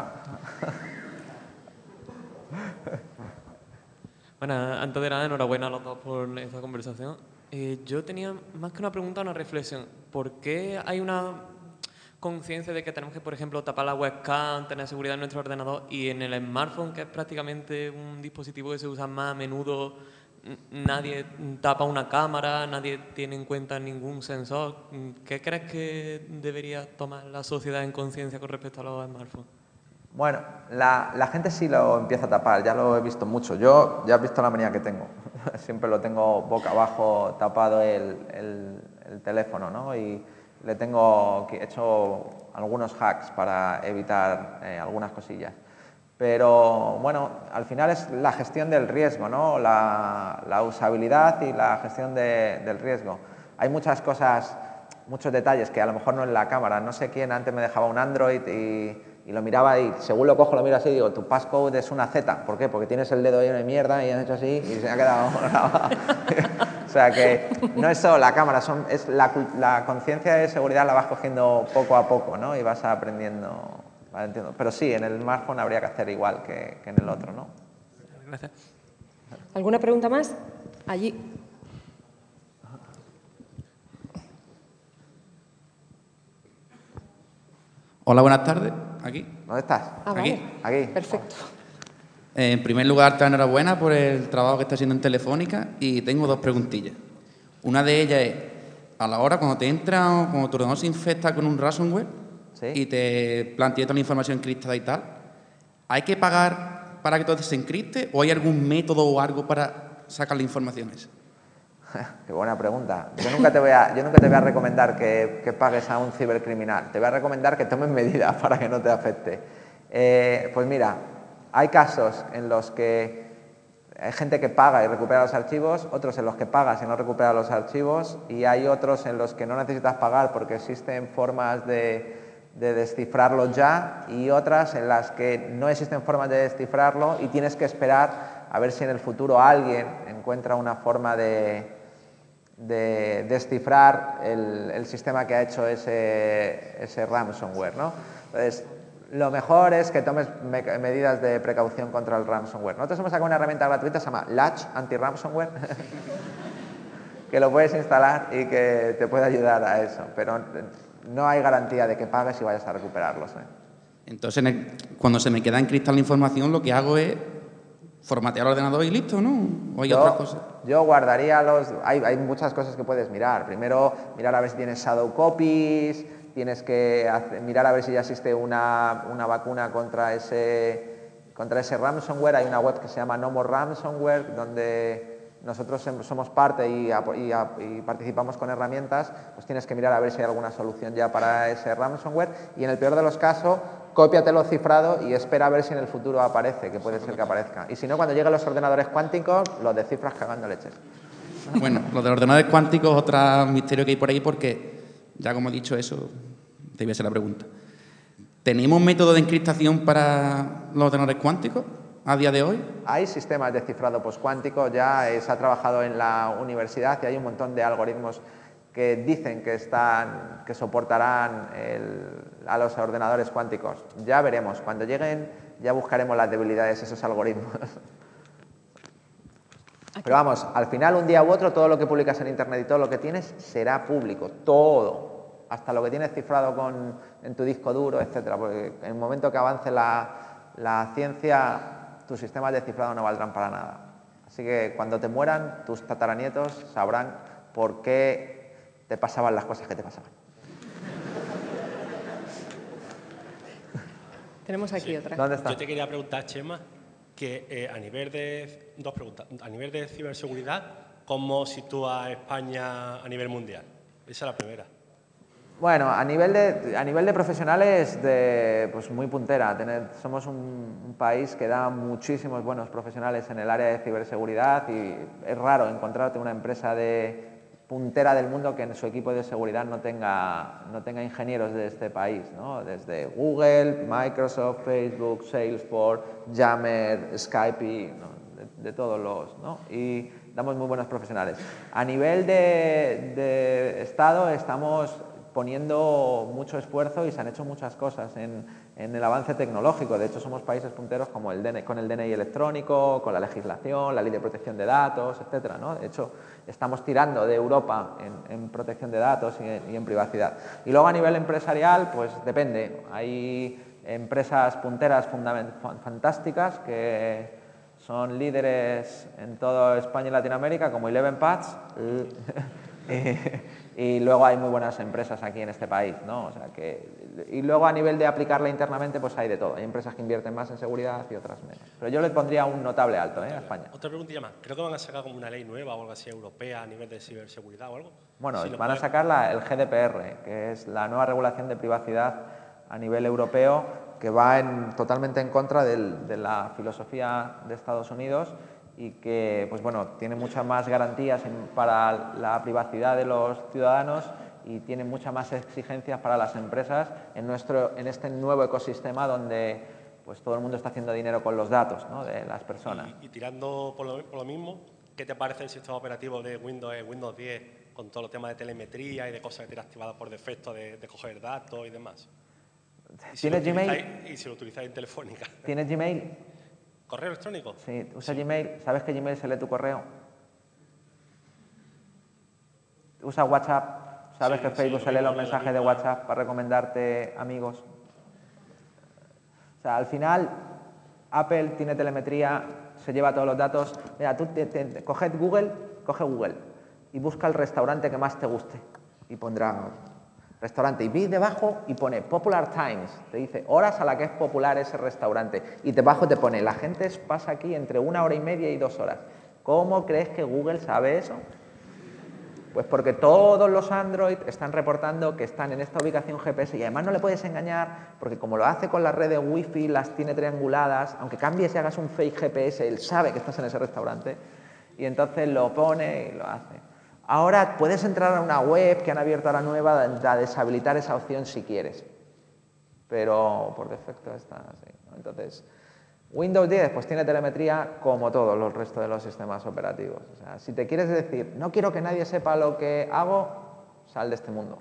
Bueno, antes de nada, enhorabuena a los dos por esta conversación. Eh, yo tenía más que una pregunta, una reflexión. ¿Por qué hay una conciencia de que tenemos que, por ejemplo, tapar la webcam, tener seguridad en nuestro ordenador, y en el smartphone, que es prácticamente un dispositivo que se usa más a menudo, nadie tapa una cámara, nadie tiene en cuenta ningún sensor? ¿Qué crees que debería tomar la sociedad en conciencia con respecto a los smartphones? Bueno, la, la gente sí lo empieza a tapar, ya lo he visto mucho. Yo ya has visto la manía que tengo. Siempre lo tengo boca abajo tapado el, el, el teléfono, ¿no? Y le tengo hecho algunos hacks para evitar eh, algunas cosillas. Pero bueno, al final es la gestión del riesgo, ¿no? La, la usabilidad y la gestión de, del riesgo. Hay muchas cosas, muchos detalles que a lo mejor no en la cámara. No sé quién antes me dejaba un Android y, y lo miraba y según lo cojo, lo miro así y digo, tu passcode es una Z. ¿Por qué? Porque tienes el dedo lleno de mierda y has hecho así y se ha quedado grabado. O sea que no es solo la cámara, son, es la, la conciencia de seguridad la vas cogiendo poco a poco, ¿no? Y vas aprendiendo. Vale, entiendo. Pero sí, en el smartphone habría que hacer igual que, que en el otro, ¿no? Gracias. ¿Alguna pregunta más? Allí. Hola, buenas tardes. Aquí. ¿Dónde estás? Ah, Aquí. vale. Aquí. Perfecto. En primer lugar, te doy enhorabuena por el trabajo que está haciendo en Telefónica y tengo dos preguntillas. Una de ellas es, a la hora cuando te entra o cuando tu ordenador se infecta con un ransomware, ¿sí? Y te plantea toda la información encriptada y tal, ¿hay que pagar para que todo se encripte o hay algún método o algo para sacar la información esa? Qué buena pregunta. Yo nunca te voy a, yo nunca te voy a recomendar que, que pagues a un cibercriminal. Te voy a recomendar que tomes medidas para que no te afecte. Eh, pues mira, hay casos en los que hay gente que paga y recupera los archivos, otros en los que pagas y no recupera los archivos, y hay otros en los que no necesitas pagar porque existen formas de, de descifrarlo ya, y otras en las que no existen formas de descifrarlo y tienes que esperar a ver si en el futuro alguien encuentra una forma de, de descifrar el, el sistema que ha hecho ese, ese ransomware, ¿no? Entonces, lo mejor es que tomes me medidas de precaución contra el ransomware. Nosotros hemos sacado una herramienta gratuita, se llama Latch Anti-Ransomware, que lo puedes instalar y que te puede ayudar a eso, pero no hay garantía de que pagues y vayas a recuperarlos, ¿eh? Entonces, en el, cuando se me queda encriptada la información, lo que hago es formatear el ordenador y listo, ¿no? ¿O hay yo, otras cosas? Yo guardaría los... Hay, hay muchas cosas que puedes mirar. Primero, mirar a ver si tienes shadow copies, tienes que hacer, mirar a ver si ya existe una, una vacuna contra ese, contra ese ransomware. Hay una web que se llama No More Ransomware, donde nosotros somos parte y, y, y participamos con herramientas. Pues tienes que mirar a ver si hay alguna solución ya para ese ransomware. Y en el peor de los casos, cópiatelo cifrado y espera a ver si en el futuro aparece, que puede ser que aparezca. Y si no, cuando lleguen los ordenadores cuánticos, los descifras cagando leches. Bueno, lo de los ordenadores cuánticos es otro misterio que hay por ahí porque, ya como he dicho eso, Te voy a hacer la pregunta. ¿Tenemos método de encriptación para los ordenadores cuánticos a día de hoy? Hay sistemas de cifrado postcuántico, ya se ha trabajado en la universidad y hay un montón de algoritmos que dicen que, están, que soportarán el, a los ordenadores cuánticos. Ya veremos, cuando lleguen ya buscaremos las debilidades de esos algoritmos. Pero vamos, al final, un día u otro, todo lo que publicas en Internet y todo lo que tienes será público, todo, hasta lo que tienes cifrado con, en tu disco duro, etcétera. Porque en el momento que avance la, la ciencia, tus sistemas de cifrado no valdrán para nada. Así que cuando te mueran, tus tataranietos sabrán por qué te pasaban las cosas que te pasaban. Tenemos aquí sí. otra. ¿Dónde está? Yo te quería preguntar, Chema, que eh, a nivel de dos preguntas, a nivel de ciberseguridad, ¿cómo sitúa a España a nivel mundial? Esa es la primera. Bueno, a nivel de, a nivel de profesionales, de, pues muy puntera. Tener, somos un, un país que da muchísimos buenos profesionales en el área de ciberseguridad y es raro encontrarte una empresa de puntera del mundo que en su equipo de seguridad no tenga, no tenga ingenieros de este país, ¿no? Desde Google, Microsoft, Facebook, Salesforce, Yammer, Skype, ¿no? de, de todos los, ¿no? Y damos muy buenos profesionales. A nivel de, de Estado estamos poniendo mucho esfuerzo y se han hecho muchas cosas en, en el avance tecnológico. De hecho, somos países punteros como el D N I, con el D N I electrónico, con la legislación, la ley de protección de datos, etcétera, ¿no? De hecho, estamos tirando de Europa en, en protección de datos y en, y en privacidad. Y luego a nivel empresarial, pues depende. Hay empresas punteras fantásticas que son líderes en toda España y Latinoamérica, como Eleven Pads. Y luego hay muy buenas empresas aquí en este país, ¿no? O sea que, y luego a nivel de aplicarla internamente, pues hay de todo. Hay empresas que invierten más en seguridad y otras menos. Pero yo le pondría un notable alto, ¿eh? A España. Otra preguntilla más. Creo que van a sacar como una ley nueva o algo así europea a nivel de ciberseguridad o algo. Bueno, si van puede... a sacar la, el G D P R, que es la nueva regulación de privacidad a nivel europeo, que va en, totalmente en contra del, de la filosofía de Estados Unidos y que, pues bueno, tiene muchas más garantías en, para la privacidad de los ciudadanos y tiene muchas más exigencias para las empresas en, nuestro, en este nuevo ecosistema donde pues, todo el mundo está haciendo dinero con los datos, ¿no? De las personas. Y, y tirando por lo, por lo mismo, ¿qué te parece el sistema operativo de Windows, Windows diez, con todo el tema de telemetría y de cosas que tiene activadas por defecto de, de coger datos y demás? ¿Y si ¿Tienes Gmail? Y si lo utilizáis en Telefónica. ¿Tienes Gmail? ¿Correo electrónico? Sí, usa sí. Gmail. ¿Sabes que Gmail se lee tu correo? ¿Usa WhatsApp? ¿Sabes sí, que Facebook sí, se lee los mensajes de WhatsApp para recomendarte amigos? O sea, al final, Apple tiene telemetría, se lleva todos los datos. Mira, tú te, te, te, coge Google, coge Google y busca el restaurante que más te guste y pondrá restaurante y vi debajo y pone Popular Times, te dice horas a la que es popular ese restaurante y debajo te pone la gente pasa aquí entre una hora y media y dos horas. ¿Cómo crees que Google sabe eso? Pues porque todos los Android están reportando que están en esta ubicación G P S y además no le puedes engañar porque como lo hace con las redes Wi-Fi, las tiene trianguladas, aunque cambies y hagas un fake G P S, él sabe que estás en ese restaurante y entonces lo pone y lo hace. Ahora puedes entrar a una web que han abierto ahora nueva a deshabilitar esa opción si quieres, pero por defecto está así, ¿no? Entonces, Windows diez pues tiene telemetría como todos los restos de los sistemas operativos. O sea, si te quieres decir, no quiero que nadie sepa lo que hago, sal de este mundo.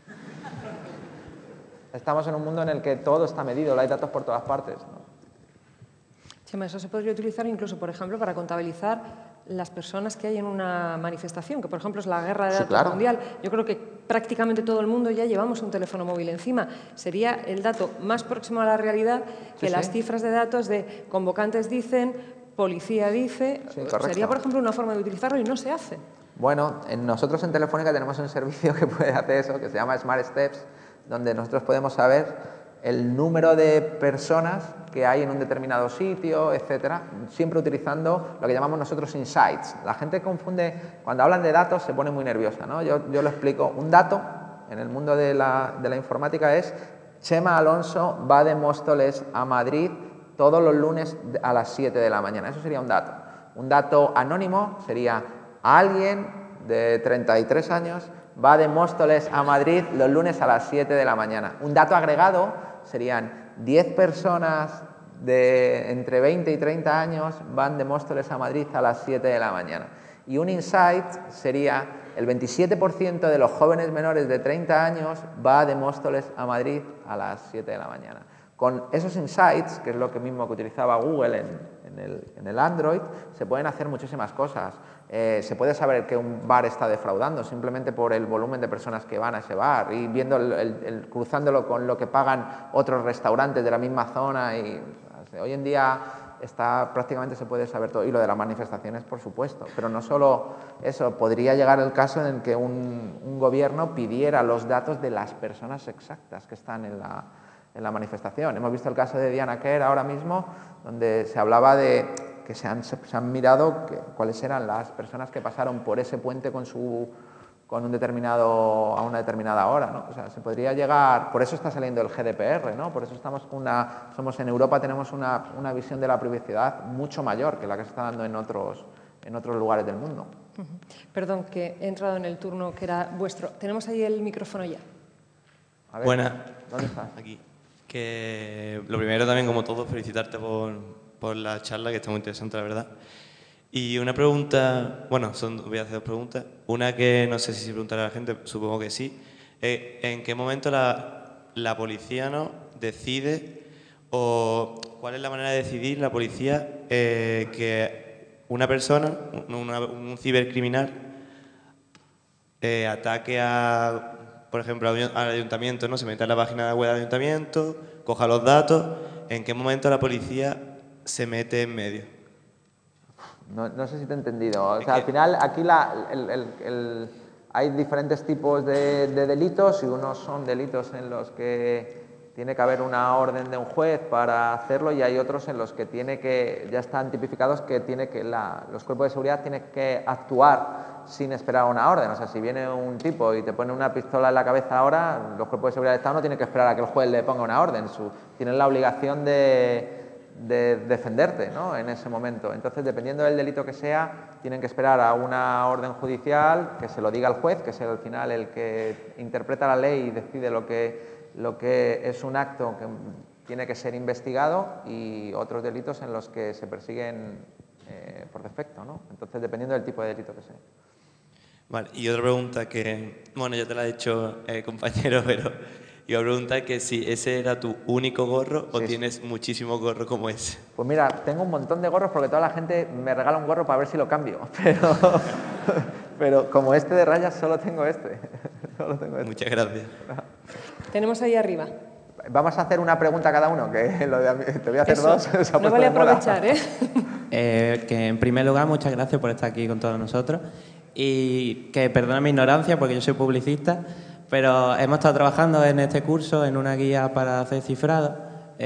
Estamos en un mundo en el que todo está medido, hay datos por todas partes, ¿no? Chema, eso se podría utilizar incluso, por ejemplo, para contabilizar las personas que hay en una manifestación, que por ejemplo es la guerra de datos sí, claro. mundial. Yo creo que prácticamente todo el mundo ya llevamos un teléfono móvil encima. Sería el dato más próximo a la realidad que sí, las sí. cifras de datos de convocantes dicen, policía dice. Sí, sería, por ejemplo, una forma de utilizarlo y no se hace. Bueno, en nosotros en Telefónica tenemos un servicio que puede hacer eso, que se llama Smart Steps, donde nosotros podemos saber el número de personas que hay en un determinado sitio, etcétera, siempre utilizando lo que llamamos nosotros insights. La gente confunde, cuando hablan de datos se pone muy nerviosa, ¿no? Yo, yo lo explico. Un dato en el mundo de la, de la informática es Chema Alonso va de Móstoles a Madrid todos los lunes a las siete de la mañana. Eso sería un dato. Un dato anónimo sería alguien de treinta y tres años va de Móstoles a Madrid los lunes a las siete de la mañana. Un dato agregado serían diez personas de entre veinte y treinta años van de Móstoles a Madrid a las siete de la mañana. Y un insight sería el veintisiete por ciento de los jóvenes menores de treinta años va de Móstoles a Madrid a las siete de la mañana. Con esos insights, que es lo que mismo que utilizaba Google en, en, el, en el Android, se pueden hacer muchísimas cosas. Eh, se puede saber que un bar está defraudando simplemente por el volumen de personas que van a ese bar y viendo el, el, el, cruzándolo con lo que pagan otros restaurantes de la misma zona. Y, o sea, hoy en día está, prácticamente se puede saber todo. Y lo de las manifestaciones, por supuesto. Pero no solo eso, podría llegar el caso en el que un, un gobierno pidiera los datos de las personas exactas que están en la, en la manifestación. Hemos visto el caso de Diana Kerr ahora mismo, donde se hablaba de que se han, se han mirado que, cuáles eran las personas que pasaron por ese puente con, su, con un determinado, a una determinada hora, ¿no? O sea, se podría llegar, por eso está saliendo el G D P R, ¿no? Por eso estamos con una, somos en Europa tenemos una, una visión de la privacidad mucho mayor que la que se está dando en otros, en otros lugares del mundo. Uh-huh. Perdón, que he entrado en el turno que era vuestro. Tenemos ahí el micrófono ya. A ver, Buenas. ¿Dónde estás? Aquí. Que lo primero también, como todo, felicitarte por... por la charla, que está muy interesante, la verdad. Y una pregunta, bueno, son, voy a hacer dos preguntas. Una que no sé si se preguntará a la gente, supongo que sí. Eh, ¿En qué momento la, la policía no decide, o cuál es la manera de decidir la policía eh, que una persona, una, un cibercriminal, eh, ataque a, por ejemplo, al ayuntamiento, ¿no? Se meta en la página web del ayuntamiento, coja los datos? ¿En qué momento la policía se mete en medio? No, no sé si te he entendido. O sea, al final aquí la, el, el, el, hay diferentes tipos de, de delitos y unos son delitos en los que tiene que haber una orden de un juez para hacerlo y hay otros en los que tiene que, ya están tipificados que, tiene que la, los cuerpos de seguridad tienen que actuar sin esperar una orden. O sea, si viene un tipo y te pone una pistola en la cabeza ahora, los cuerpos de seguridad del Estado no tienen que esperar a que el juez le ponga una orden. Su, tienen la obligación de de defenderte, ¿no? En ese momento. Entonces, dependiendo del delito que sea, tienen que esperar a una orden judicial que se lo diga el juez, que es al final el que interpreta la ley y decide lo que, lo que es un acto que tiene que ser investigado, y otros delitos en los que se persiguen eh, por defecto, ¿no? Entonces, dependiendo del tipo de delito que sea. Vale, y otra pregunta que, bueno, ya te la he hecho, eh, compañero, pero iba a preguntar que si ese era tu único gorro o sí, tienes muchísimos gorros como ese. Pues mira, tengo un montón de gorros porque toda la gente me regala un gorro para ver si lo cambio, pero, pero como este de rayas solo tengo este. Solo tengo este. Muchas gracias. Tenemos ahí arriba. Vamos a hacer una pregunta cada uno, que lo de, te voy a hacer Eso, dos. Se ha no vale aprovechar, ¿eh? ¿eh? Que en primer lugar, muchas gracias por estar aquí con todos nosotros. Y que perdona mi ignorancia, porque yo soy publicista, pero hemos estado trabajando en este curso en una guía para hacer cifrado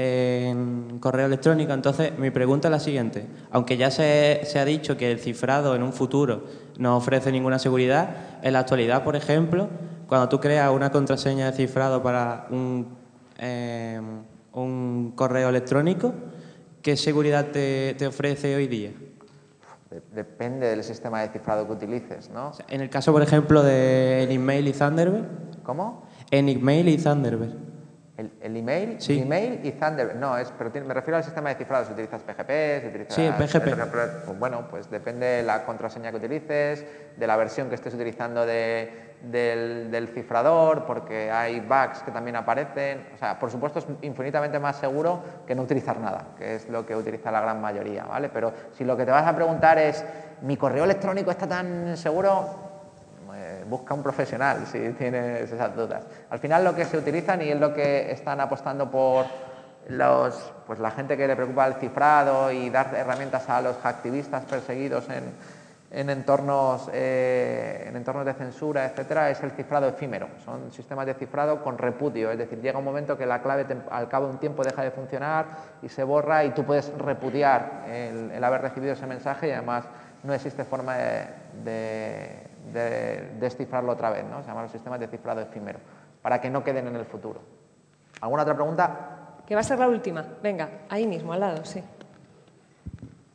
en correo electrónico. Entonces, mi pregunta es la siguiente. Aunque ya se, se ha dicho que el cifrado en un futuro no ofrece ninguna seguridad, en la actualidad, por ejemplo, cuando tú creas una contraseña de cifrado para un, eh, un correo electrónico, ¿qué seguridad te, te ofrece hoy día? Depende del sistema de cifrado que utilices, ¿no? O sea, en el caso, por ejemplo, de Enigmail y Thunderbird. ¿Cómo? Enigmail y Thunderbird. ¿El, el email? Sí. Email y Thunderbird. No, es, pero me refiero al sistema de cifrado. Si utilizas P G P, si utilizas... Sí, P G P. Pues bueno, pues depende de la contraseña que utilices, de la versión que estés utilizando de, del, del cifrador, porque hay bugs que también aparecen. O sea, por supuesto es infinitamente más seguro que no utilizar nada, que es lo que utiliza la gran mayoría, ¿vale? Pero si lo que te vas a preguntar es, ¿mi correo electrónico está tan seguro? Busca un profesional si tienes esas dudas. Al final lo que se utilizan, y es lo que están apostando por los, pues la gente que le preocupa el cifrado y dar herramientas a los hacktivistas perseguidos en, en, entornos, eh, en entornos de censura, etcétera, es el cifrado efímero. Son sistemas de cifrado con repudio, es decir, llega un momento que la clave te, al cabo de un tiempo deja de funcionar y se borra, y tú puedes repudiar el, el haber recibido ese mensaje, y además no existe forma de, de de descifrarlo otra vez, ¿no? Se llaman los sistemas de cifrado efímero, para que no queden en el futuro. ¿Alguna otra pregunta? Que va a ser la última. Venga, ahí mismo, al lado, sí.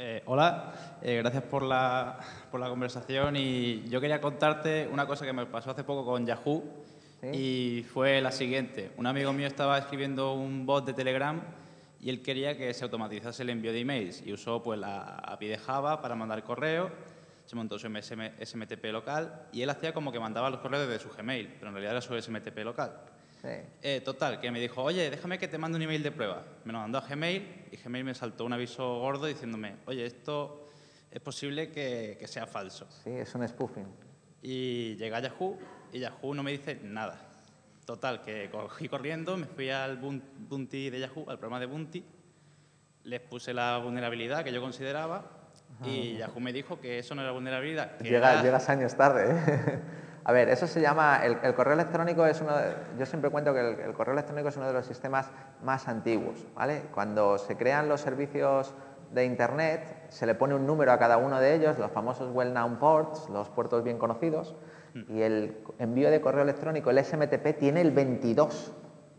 Eh, hola, eh, gracias por la, por la conversación y yo quería contarte una cosa que me pasó hace poco con Yahoo. ¿Sí? Y fue la siguiente. Un amigo mío estaba escribiendo un bot de Telegram y él quería que se automatizase el envío de emails y usó pues, la A P I de Java para mandar correo, se montó su S M T P local y él hacía como que mandaba los correos desde su Gmail, pero en realidad era su S M T P local. Sí. Eh, total, que me dijo, oye, déjame que te mande un email de prueba. Me lo mandó a Gmail y Gmail me saltó un aviso gordo diciéndome, oye, esto es posible que, que sea falso. Sí, es un spoofing. Y llegué a Yahoo y Yahoo no me dice nada. Total, que cogí corriendo, me fui al Bounty de Yahoo, al programa de Bounty, les puse la vulnerabilidad que yo consideraba Ajá. y Yahoo me dijo que eso no era vulnerabilidad. Que Llega, era... Llegas años tarde, ¿eh? A ver, eso se llama, el, el correo electrónico es uno, de, yo siempre cuento que el, el correo electrónico es uno de los sistemas más antiguos, ¿vale? Cuando se crean los servicios de Internet, se le pone un número a cada uno de ellos, los famosos well-known ports, los puertos bien conocidos, mm. y el envío de correo electrónico, el S M T P, tiene el veintidós.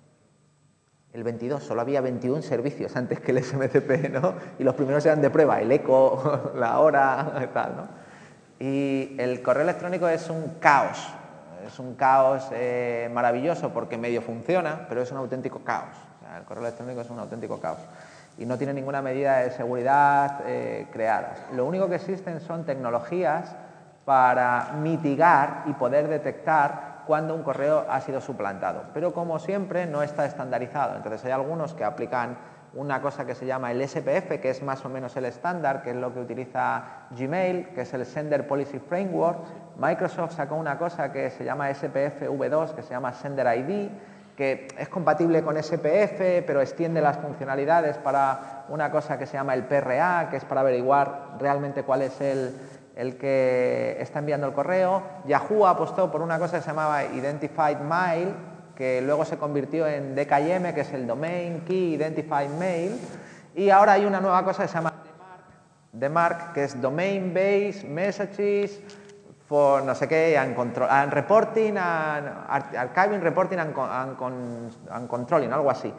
El veintidós, solo había veintiún servicios antes que el S M T P, ¿no? Y los primeros eran de prueba, el eco, la hora, y tal, ¿no? Y el correo electrónico es un caos, es un caos eh, maravilloso porque medio funciona, pero es un auténtico caos. O sea, el correo electrónico es un auténtico caos y no tiene ninguna medida de seguridad eh, creadas. Lo único que existen son tecnologías para mitigar y poder detectar cuando un correo ha sido suplantado, pero como siempre no está estandarizado. Entonces hay algunos que aplican una cosa que se llama el S P F, que es más o menos el estándar, que es lo que utiliza Gmail, que es el Sender Policy Framework. Microsoft sacó una cosa que se llama S P F V dos, que se llama Sender I D, que es compatible con S P F, pero extiende las funcionalidades para una cosa que se llama el P R A, que es para averiguar realmente cuál es el, el que está enviando el correo. Yahoo apostó por una cosa que se llamaba Identified Mail, que luego se convirtió en D K I M, que es el Domain Key Identified Mail, y ahora hay una nueva cosa que se llama D M A R C, que es Domain Based Messages for no sé qué, and, control, and Reporting, and Archiving, Reporting and, and, and Controlling, algo así.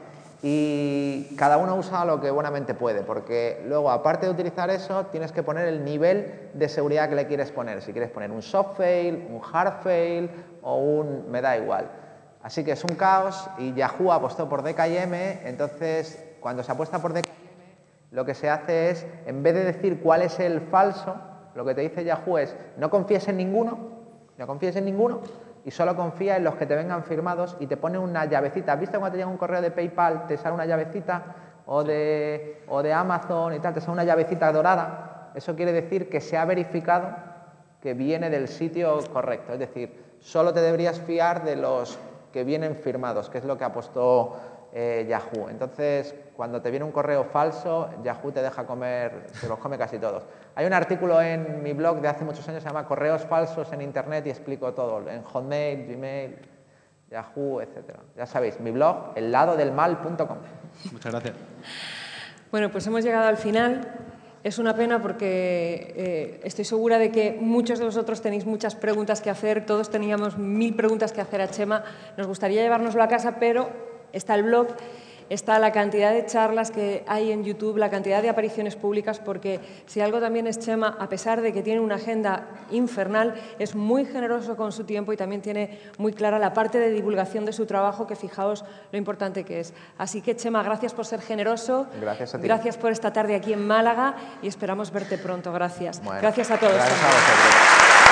Y cada uno usa lo que buenamente puede, porque luego, aparte de utilizar eso, tienes que poner el nivel de seguridad que le quieres poner. Si quieres poner un soft fail, un hard fail o un... me da igual. Así que es un caos y Yahoo apostó por D K I M, entonces cuando se apuesta por D K I M lo que se hace es, en vez de decir cuál es el falso, lo que te dice Yahoo es no confíes en ninguno, no confíes en ninguno y solo confía en los que te vengan firmados y te pone una llavecita. ¿Has visto cuando te llega un correo de PayPal, te sale una llavecita o de, o de Amazon y tal, te sale una llavecita dorada? Eso quiere decir que se ha verificado que viene del sitio correcto, es decir, solo te deberías fiar de los que vienen firmados, que es lo que apostó eh, Yahoo. Entonces, cuando te viene un correo falso, Yahoo te deja comer, se los come casi todos. Hay un artículo en mi blog de hace muchos años, se llama Correos falsos en Internet y explico todo, en Hotmail, Gmail, Yahoo, etcétera. Ya sabéis, mi blog, el lado del mal punto com. Muchas gracias. Bueno, pues hemos llegado al final. Es una pena porque eh, estoy segura de que muchos de vosotros tenéis muchas preguntas que hacer, todos teníamos mil preguntas que hacer a Chema, nos gustaría llevárnoslo a casa, pero está el blog, está la cantidad de charlas que hay en YouTube, la cantidad de apariciones públicas, porque si algo también es Chema, a pesar de que tiene una agenda infernal, es muy generoso con su tiempo y también tiene muy clara la parte de divulgación de su trabajo, que fijaos lo importante que es. Así que, Chema, gracias por ser generoso. Gracias a ti. Gracias por esta tarde aquí en Málaga y esperamos verte pronto. Gracias. Bueno, gracias a todos. Gracias a vosotros.